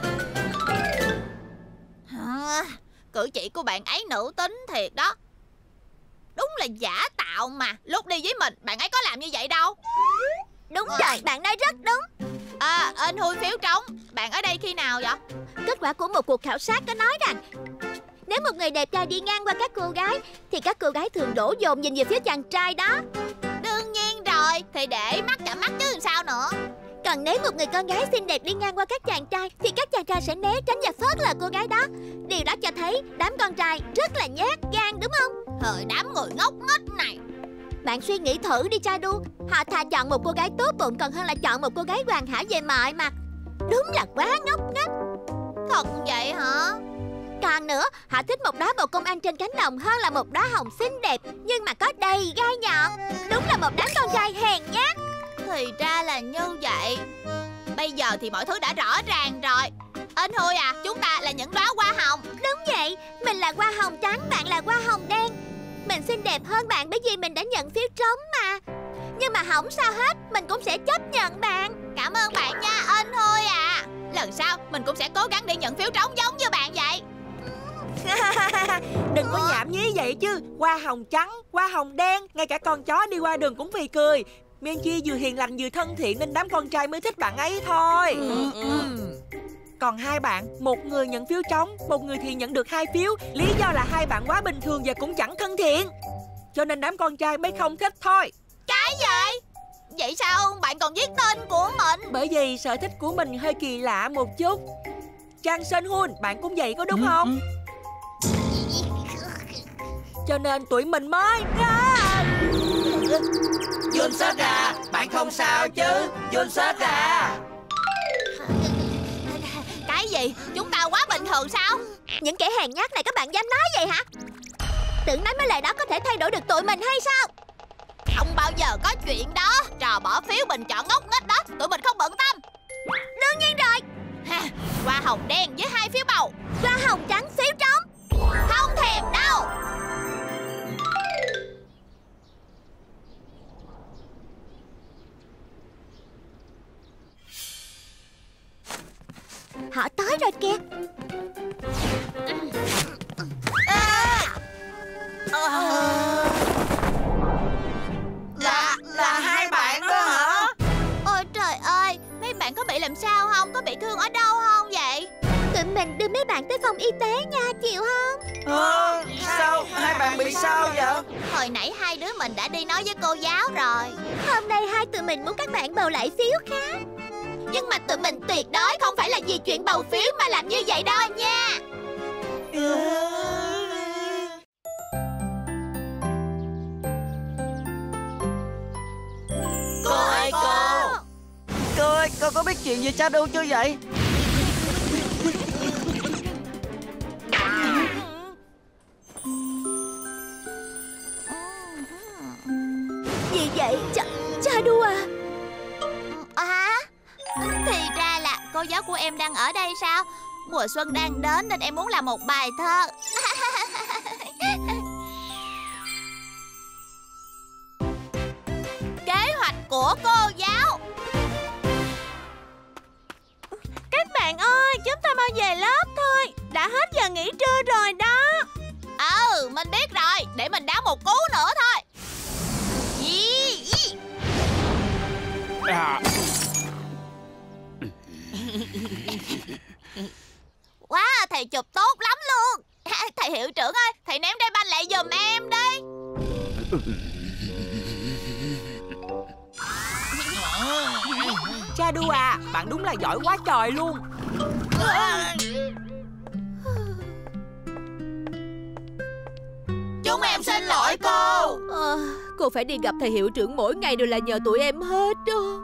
À, cử chỉ của bạn ấy nữ tính thiệt đó. Đúng là giả tạo mà. Lúc đi với mình, bạn ấy có làm như vậy đâu. Đúng rồi, bạn nói rất đúng. À, anh Hui phiếu trống. Bạn ở đây khi nào vậy? Kết quả của một cuộc khảo sát có nói rằng nếu một người đẹp trai đi ngang qua các cô gái thì các cô gái thường đổ dồn nhìn về phía chàng trai đó. Đương nhiên rồi, thì để mắt chạm mắt chứ làm sao nữa. Còn nếu một người con gái xinh đẹp đi ngang qua các chàng trai thì các chàng trai sẽ né tránh và phớt lờ cô gái đó. Điều đó cho thấy đám con trai rất là nhát gan, đúng không? Thời đám người ngốc nghếch này. Bạn suy nghĩ thử đi Shadow. Họ thà chọn một cô gái tốt bụng còn hơn là chọn một cô gái hoàn hảo về mọi mặt. Đúng là quá ngốc nghếch. Thật vậy hả? Còn nữa, họ thích một đóa bồ công anh trên cánh đồng hơn là một đóa hồng xinh đẹp nhưng mà có đầy gai nhọn. Đúng là một đám con trai hèn nhát. Thì ra là như vậy. Bây giờ thì mọi thứ đã rõ ràng rồi. Anh Hui à, chúng ta là những đóa hoa hồng. Đúng vậy, mình là hoa hồng trắng, bạn là hoa hồng đen. Mình xinh đẹp hơn bạn bởi vì mình đã nhận phiếu trống mà. Nhưng mà không sao hết, mình cũng sẽ chấp nhận bạn. Cảm ơn bạn nha anh Hui à. Lần sau mình cũng sẽ cố gắng đi nhận phiếu trống giống như bạn vậy. Đừng có nhảm nhí vậy chứ. Hoa hồng trắng, hoa hồng đen, ngay cả con chó đi qua đường cũng phì cười. Min Chi vừa hiền lành vừa thân thiện nên đám con trai mới thích bạn ấy thôi. Ừ, ừ. Còn hai bạn, một người nhận phiếu trống, một người thì nhận được hai phiếu. Lý do là hai bạn quá bình thường và cũng chẳng thân thiện, cho nên đám con trai mới không thích thôi. Cái gì? Vậy sao bạn còn viết tên của mình? Bởi vì sở thích của mình hơi kỳ lạ một chút. Trang Sunhoon, bạn cũng vậy có đúng không? Cho nên tụi mình mới ra. Junset à, bạn không sao chứ? Junset à. Cái gì? Chúng ta quá bình thường sao? Những kẻ hèn nhát này các bạn dám nói vậy hả? Tưởng nói mấy lời đó có thể thay đổi được tụi mình hay sao? Không bao giờ có chuyện đó. Trò bỏ phiếu bình chọn ngốc nghếch đó tụi mình không bận tâm. Đương nhiên rồi. Ha, hoa hồng đen với hai phiếu bầu, hoa hồng trắng phiếu trống. Không thèm đâu. Họ tới rồi kìa. À. À. Là, là hai bạn đó hả? Ôi trời ơi, mấy bạn có bị làm sao không? Có bị thương ở đâu không vậy? Tụi mình đưa mấy bạn tới phòng y tế nha, chịu không? À, sao? Hai bạn bị sao vậy? Hồi nãy hai đứa mình đã đi nói với cô giáo rồi. Hôm nay hai tụi mình muốn các bạn bầu lại phiếu khác. Nhưng mà tụi mình tuyệt đối không phải là vì chuyện bầu phiếu mà làm như vậy đâu nha. Cô ơi cô. Cô ơi, cô có biết chuyện về Shadow chưa vậy? Gì vậy? Ch Shadow à? À, cô giáo của em đang ở đây sao? Mùa xuân đang đến nên em muốn làm một bài thơ. Kế hoạch của cô giáo. Các bạn ơi, chúng ta mau về lớp thôi. Đã hết giờ nghỉ trưa rồi đó. Ừ, mình biết rồi. Để mình đá một cú nữa thôi. Ý, ý. À. Wow, thầy chụp tốt lắm luôn. Thầy hiệu trưởng ơi, thầy ném trái banh lại giùm em đi. Cha đu à, bạn đúng là giỏi quá trời luôn. Chúng em xin lỗi cô. À, cô phải đi gặp thầy hiệu trưởng mỗi ngày đều là nhờ tụi em hết đó.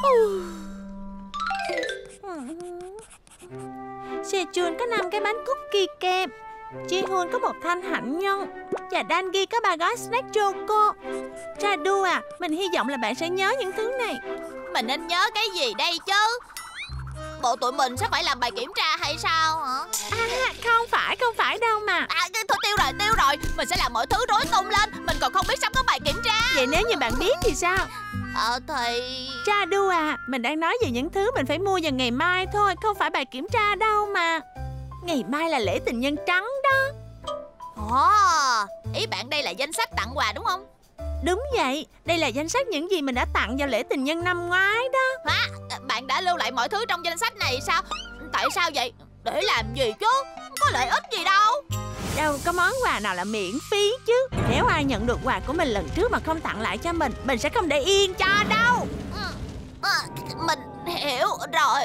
Sejun có năm cái bánh cookie kem, Jihoon có một thanh hạnh nhân, và Dangi có ba gói snack choco. Chadu à, mình hy vọng là bạn sẽ nhớ những thứ này. Mình nên nhớ cái gì đây chứ? Bộ tụi mình sẽ phải làm bài kiểm tra hay sao hả? À, không phải, không phải đâu mà. À, thôi tiêu rồi, tiêu rồi. Mình sẽ làm mọi thứ rối tung lên. Mình còn không biết sắp có bài kiểm tra. Vậy nếu như bạn biết thì sao? Ờ thì... Chadu à, mình đang nói về những thứ mình phải mua vào ngày mai thôi, không phải bài kiểm tra đâu mà. Ngày mai là lễ tình nhân trắng đó. Ồ, ý bạn đây là danh sách tặng quà đúng không? Đúng vậy, đây là danh sách những gì mình đã tặng vào lễ tình nhân năm ngoái đó. Hả? Bạn đã lưu lại mọi thứ trong danh sách này sao? Tại sao vậy? Để làm gì chứ? Có lợi ích gì đâu. Đâu có món quà nào là miễn phí chứ. Nếu ai nhận được quà của mình lần trước mà không tặng lại cho mình, mình sẽ không để yên cho đâu. À, mình hiểu rồi.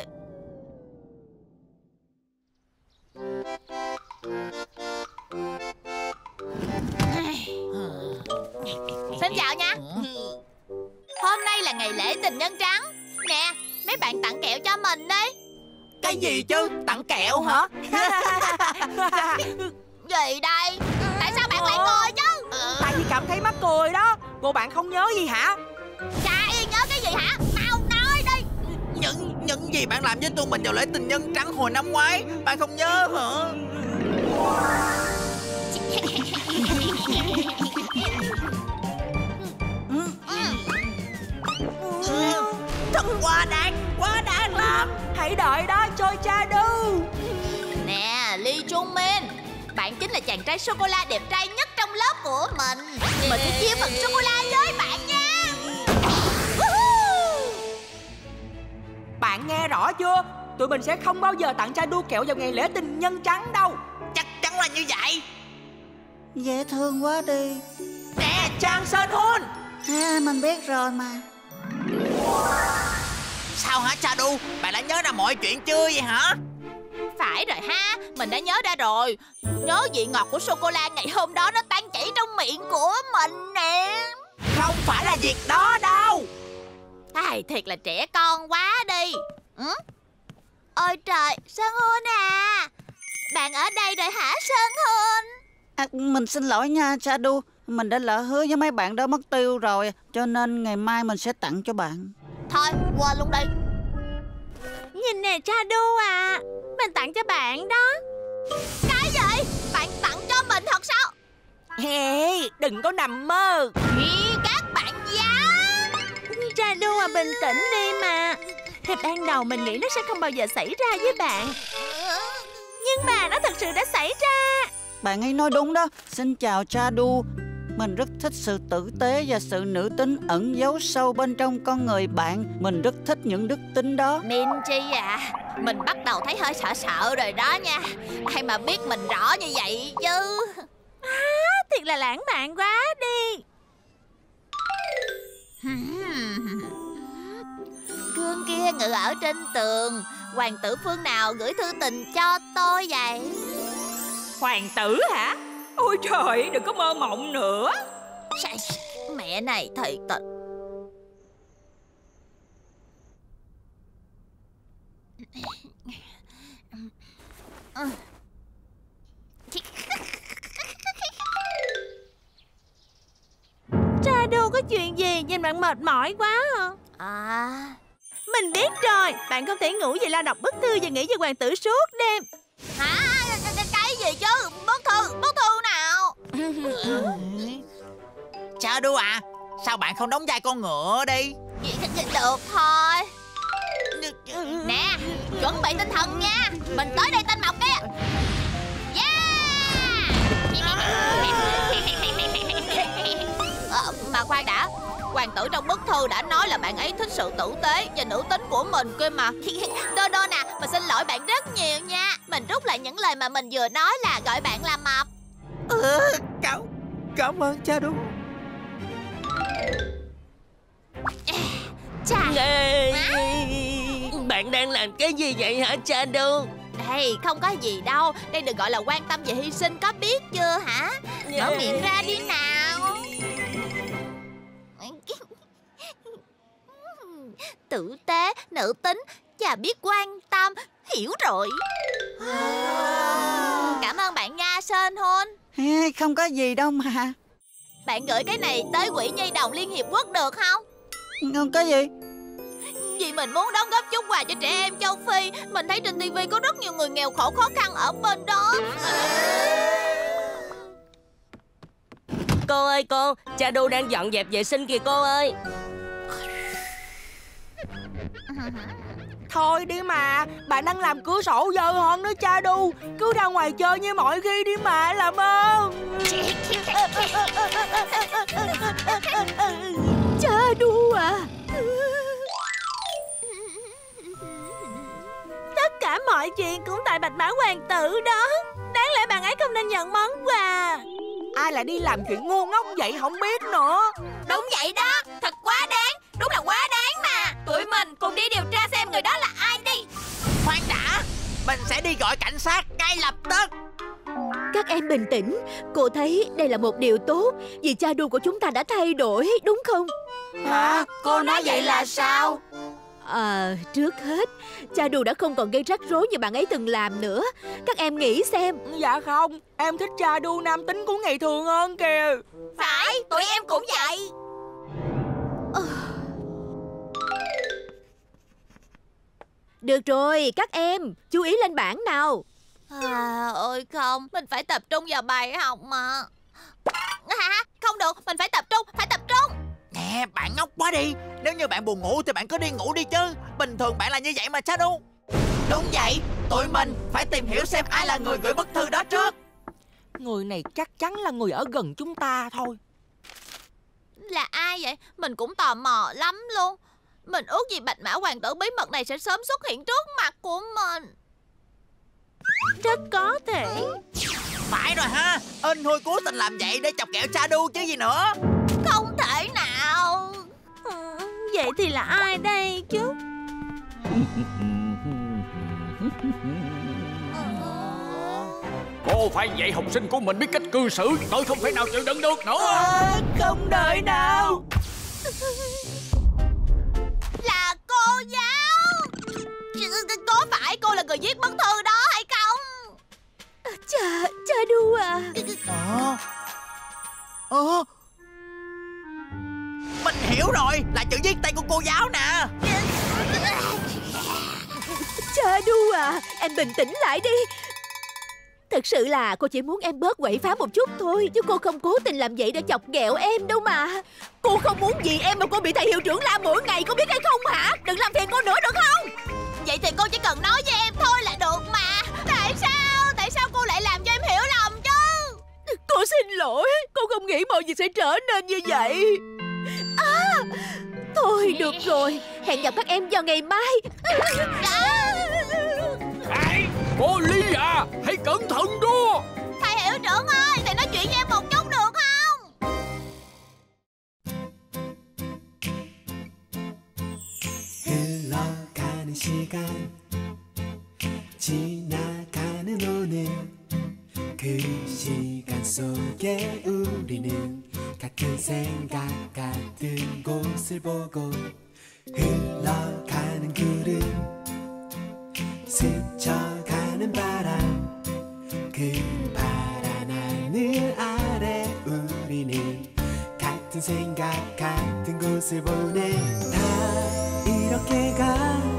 Xin chào nha. Hôm nay là ngày lễ tình nhân trắng. Nè, mấy bạn tặng kẹo cho mình đi. Cái gì chứ? Tặng kẹo hả? Gì đây? Tại sao bạn lại cười chứ? Tại vì cảm thấy mắc cười đó. Cô bạn không nhớ gì hả? Chà yên nhớ cái gì hả? Mau nói đi. Những những gì bạn làm với tụi mình vào lễ tình nhân trắng hồi năm ngoái, bạn không nhớ hả? Thật quá đáng, quá đáng lắm. Hãy đợi đó cho Chadu. Nè, Lee Jung Min, bạn chính là chàng trai sô-cô-la đẹp trai nhất trong lớp của mình. Mình sẽ chia phần sô-cô-la với bạn nha. Bạn nghe rõ chưa? Tụi mình sẽ không bao giờ tặng Chadu kẹo vào ngày lễ tình nhân trắng đâu. Chắc chắn là như vậy. Dễ thương quá đi. Nè, Chang Sơn Hun. À, mình biết rồi mà. Sao hả Chadu? Bạn đã nhớ ra mọi chuyện chưa vậy hả? Phải rồi ha, mình đã nhớ ra rồi. Nhớ vị ngọt của sô-cô-la ngày hôm đó nó tan chảy trong miệng của mình nè. Không phải là việc đó đâu. Ai, thiệt là trẻ con quá đi. Ừ? Ôi trời, Sơn Hun à, bạn ở đây rồi hả Sơn Hun? À, mình xin lỗi nha Chadu, mình đã lỡ hứa với mấy bạn đó mất tiêu rồi, cho nên ngày mai mình sẽ tặng cho bạn. Thôi, quên luôn đi. Nhìn nè Chadu à, mình tặng cho bạn đó. Cái gì? Bạn tặng cho mình thật sao? Hey, đừng có nằm mơ. Ý, các bạn dám. Chadu à, bình tĩnh đi mà. Thì ban đầu mình nghĩ nó sẽ không bao giờ xảy ra với bạn, nhưng mà nó thật sự đã xảy ra. Bạn ấy nói đúng đó. Xin chào Chadu. Mình rất thích sự tử tế và sự nữ tính ẩn giấu sâu bên trong con người bạn. Mình rất thích những đức tính đó. Minchi à, mình bắt đầu thấy hơi sợ sợ rồi đó nha. Ai mà biết mình rõ như vậy chứ. À, thiệt là lãng mạn quá đi. Gương kia ngự ở trên tường. Hoàng tử phương nào gửi thư tình cho tôi vậy? Hoàng tử hả? Ôi trời, đừng có mơ mộng nữa. Mẹ này thiệt tình. Chadu có chuyện gì? Nhìn bạn mệt mỏi quá à. À, Mình biết rồi. Bạn không thể ngủ vì lo đọc bức thư và nghĩ về hoàng tử suốt đêm. Hả? Cái gì chứ? Bức thư, bức thư nào? Shadow à, sao bạn không đóng vai con ngựa đi? Được thôi. Nè, chuẩn bị tinh thần nha. Mình tới đây tên Mộc kia. Yeah! Ờ, mà khoan đã. Hoàng tử trong bức thư đã nói là bạn ấy thích sự tử tế và nữ tính của mình cơ mà. Đô Đô nè, mình xin lỗi bạn rất nhiều nha. Mình rút lại những lời mà mình vừa nói là gọi bạn là Mập. Ừ, cảm, cảm ơn Shadow. Chà. Ê, bạn đang làm cái gì vậy hả Shadow? Đây, không có gì đâu. Đây được gọi là quan tâm và hy sinh, có biết chưa hả? Mở miệng ra đi nào. Tử tế, nữ tính và biết quan tâm. Hiểu rồi. Cảm ơn bạn nha Sơn Hôn. Không có gì đâu mà. Bạn gửi cái này tới Quỹ Nhi đồng Liên Hiệp Quốc được không? Không có gì. Vì mình muốn đóng góp chút quà cho trẻ em châu Phi. Mình thấy trên tivi có rất nhiều người nghèo khổ khó khăn ở bên đó. Cô ơi cô, Shadow đang dọn dẹp vệ sinh kìa cô ơi. Thôi đi mà, bạn đang làm cửa sổ dơ hơn nữa Shadow. Cứ ra ngoài chơi như mọi khi đi mà, làm ơn. Shadow à, tất cả mọi chuyện cũng tại bạch mã hoàng tử đó. Đáng lẽ bạn ấy không nên nhận món quà. Ai lại đi làm chuyện ngu ngốc vậy không biết nữa. Đúng vậy đó, thật quá đáng. Đúng là quá đáng mà. Tụi mình cùng đi điều tra xem người đó là ai đi. Khoan đã, mình sẽ đi gọi cảnh sát ngay lập tức. Các em bình tĩnh. Cô thấy đây là một điều tốt, vì Shadow của chúng ta đã thay đổi, đúng không? Hả? Cô nói vậy là sao? À, trước hết, Shadow đã không còn gây rắc rối như bạn ấy từng làm nữa. Các em nghĩ xem. Dạ không, em thích Shadow nam tính của ngày thường hơn kìa. Phải, tụi em cũng vậy. Được rồi, các em, chú ý lên bảng nào. À, ôi không, mình phải tập trung vào bài học mà. Hả? Không được, mình phải tập trung, phải tập trung. Nè, bạn ngốc quá đi. Nếu như bạn buồn ngủ thì bạn cứ đi ngủ đi chứ. Bình thường bạn là như vậy mà Shadow. Đúng vậy, tụi mình phải tìm hiểu xem ai là người gửi bức thư đó trước. Người này chắc chắn là người ở gần chúng ta thôi. Là ai vậy? Mình cũng tò mò lắm luôn. Mình ước gì bạch mã hoàng tử bí mật này sẽ sớm xuất hiện trước mặt của mình. Rất có thể. Phải rồi ha, Ên Hôi cố tình làm vậy để chọc ghẹo Shadow chứ gì nữa. Không thể nào. Ừ, vậy thì là ai đây chứ? Cô phải dạy học sinh của mình biết cách cư xử. Tôi không thể nào chịu đựng được nữa. À, không đợi nào. Là cô giáo. Có phải cô là người viết bức thư đó hay không? Cha, Shadow à. Ờ Ờ Mình hiểu rồi, là chữ viết tay của cô giáo nè. Shadow à, em bình tĩnh lại đi. Thật sự là cô chỉ muốn em bớt quậy phá một chút thôi, chứ cô không cố tình làm vậy để chọc ghẹo em đâu mà. Cô không muốn gì em mà cô bị thầy hiệu trưởng la mỗi ngày, cô biết hay không hả? Đừng làm phiền cô nữa được không? Vậy thì cô chỉ cần nói với em thôi là được mà. Tại sao? Tại sao cô lại làm cho em hiểu lầm chứ? Cô xin lỗi, cô không nghĩ mọi việc sẽ trở nên như vậy. À, thôi được rồi, hẹn gặp các em vào ngày mai. Này, cô Ly à, hãy cẩn thận đó. Thầy hiệu trưởng ơi, thầy nói chuyện với em một chút được không? 흘러가는 시간 지나가는 오늘 그 시간 속에 우리는 같은 생각 같은 곳을 보고 흘러가는 구름 스쳐가는 바람 그 파란 하늘 아래 우리는 같은 생각 같은 곳을 보내 다 이렇게가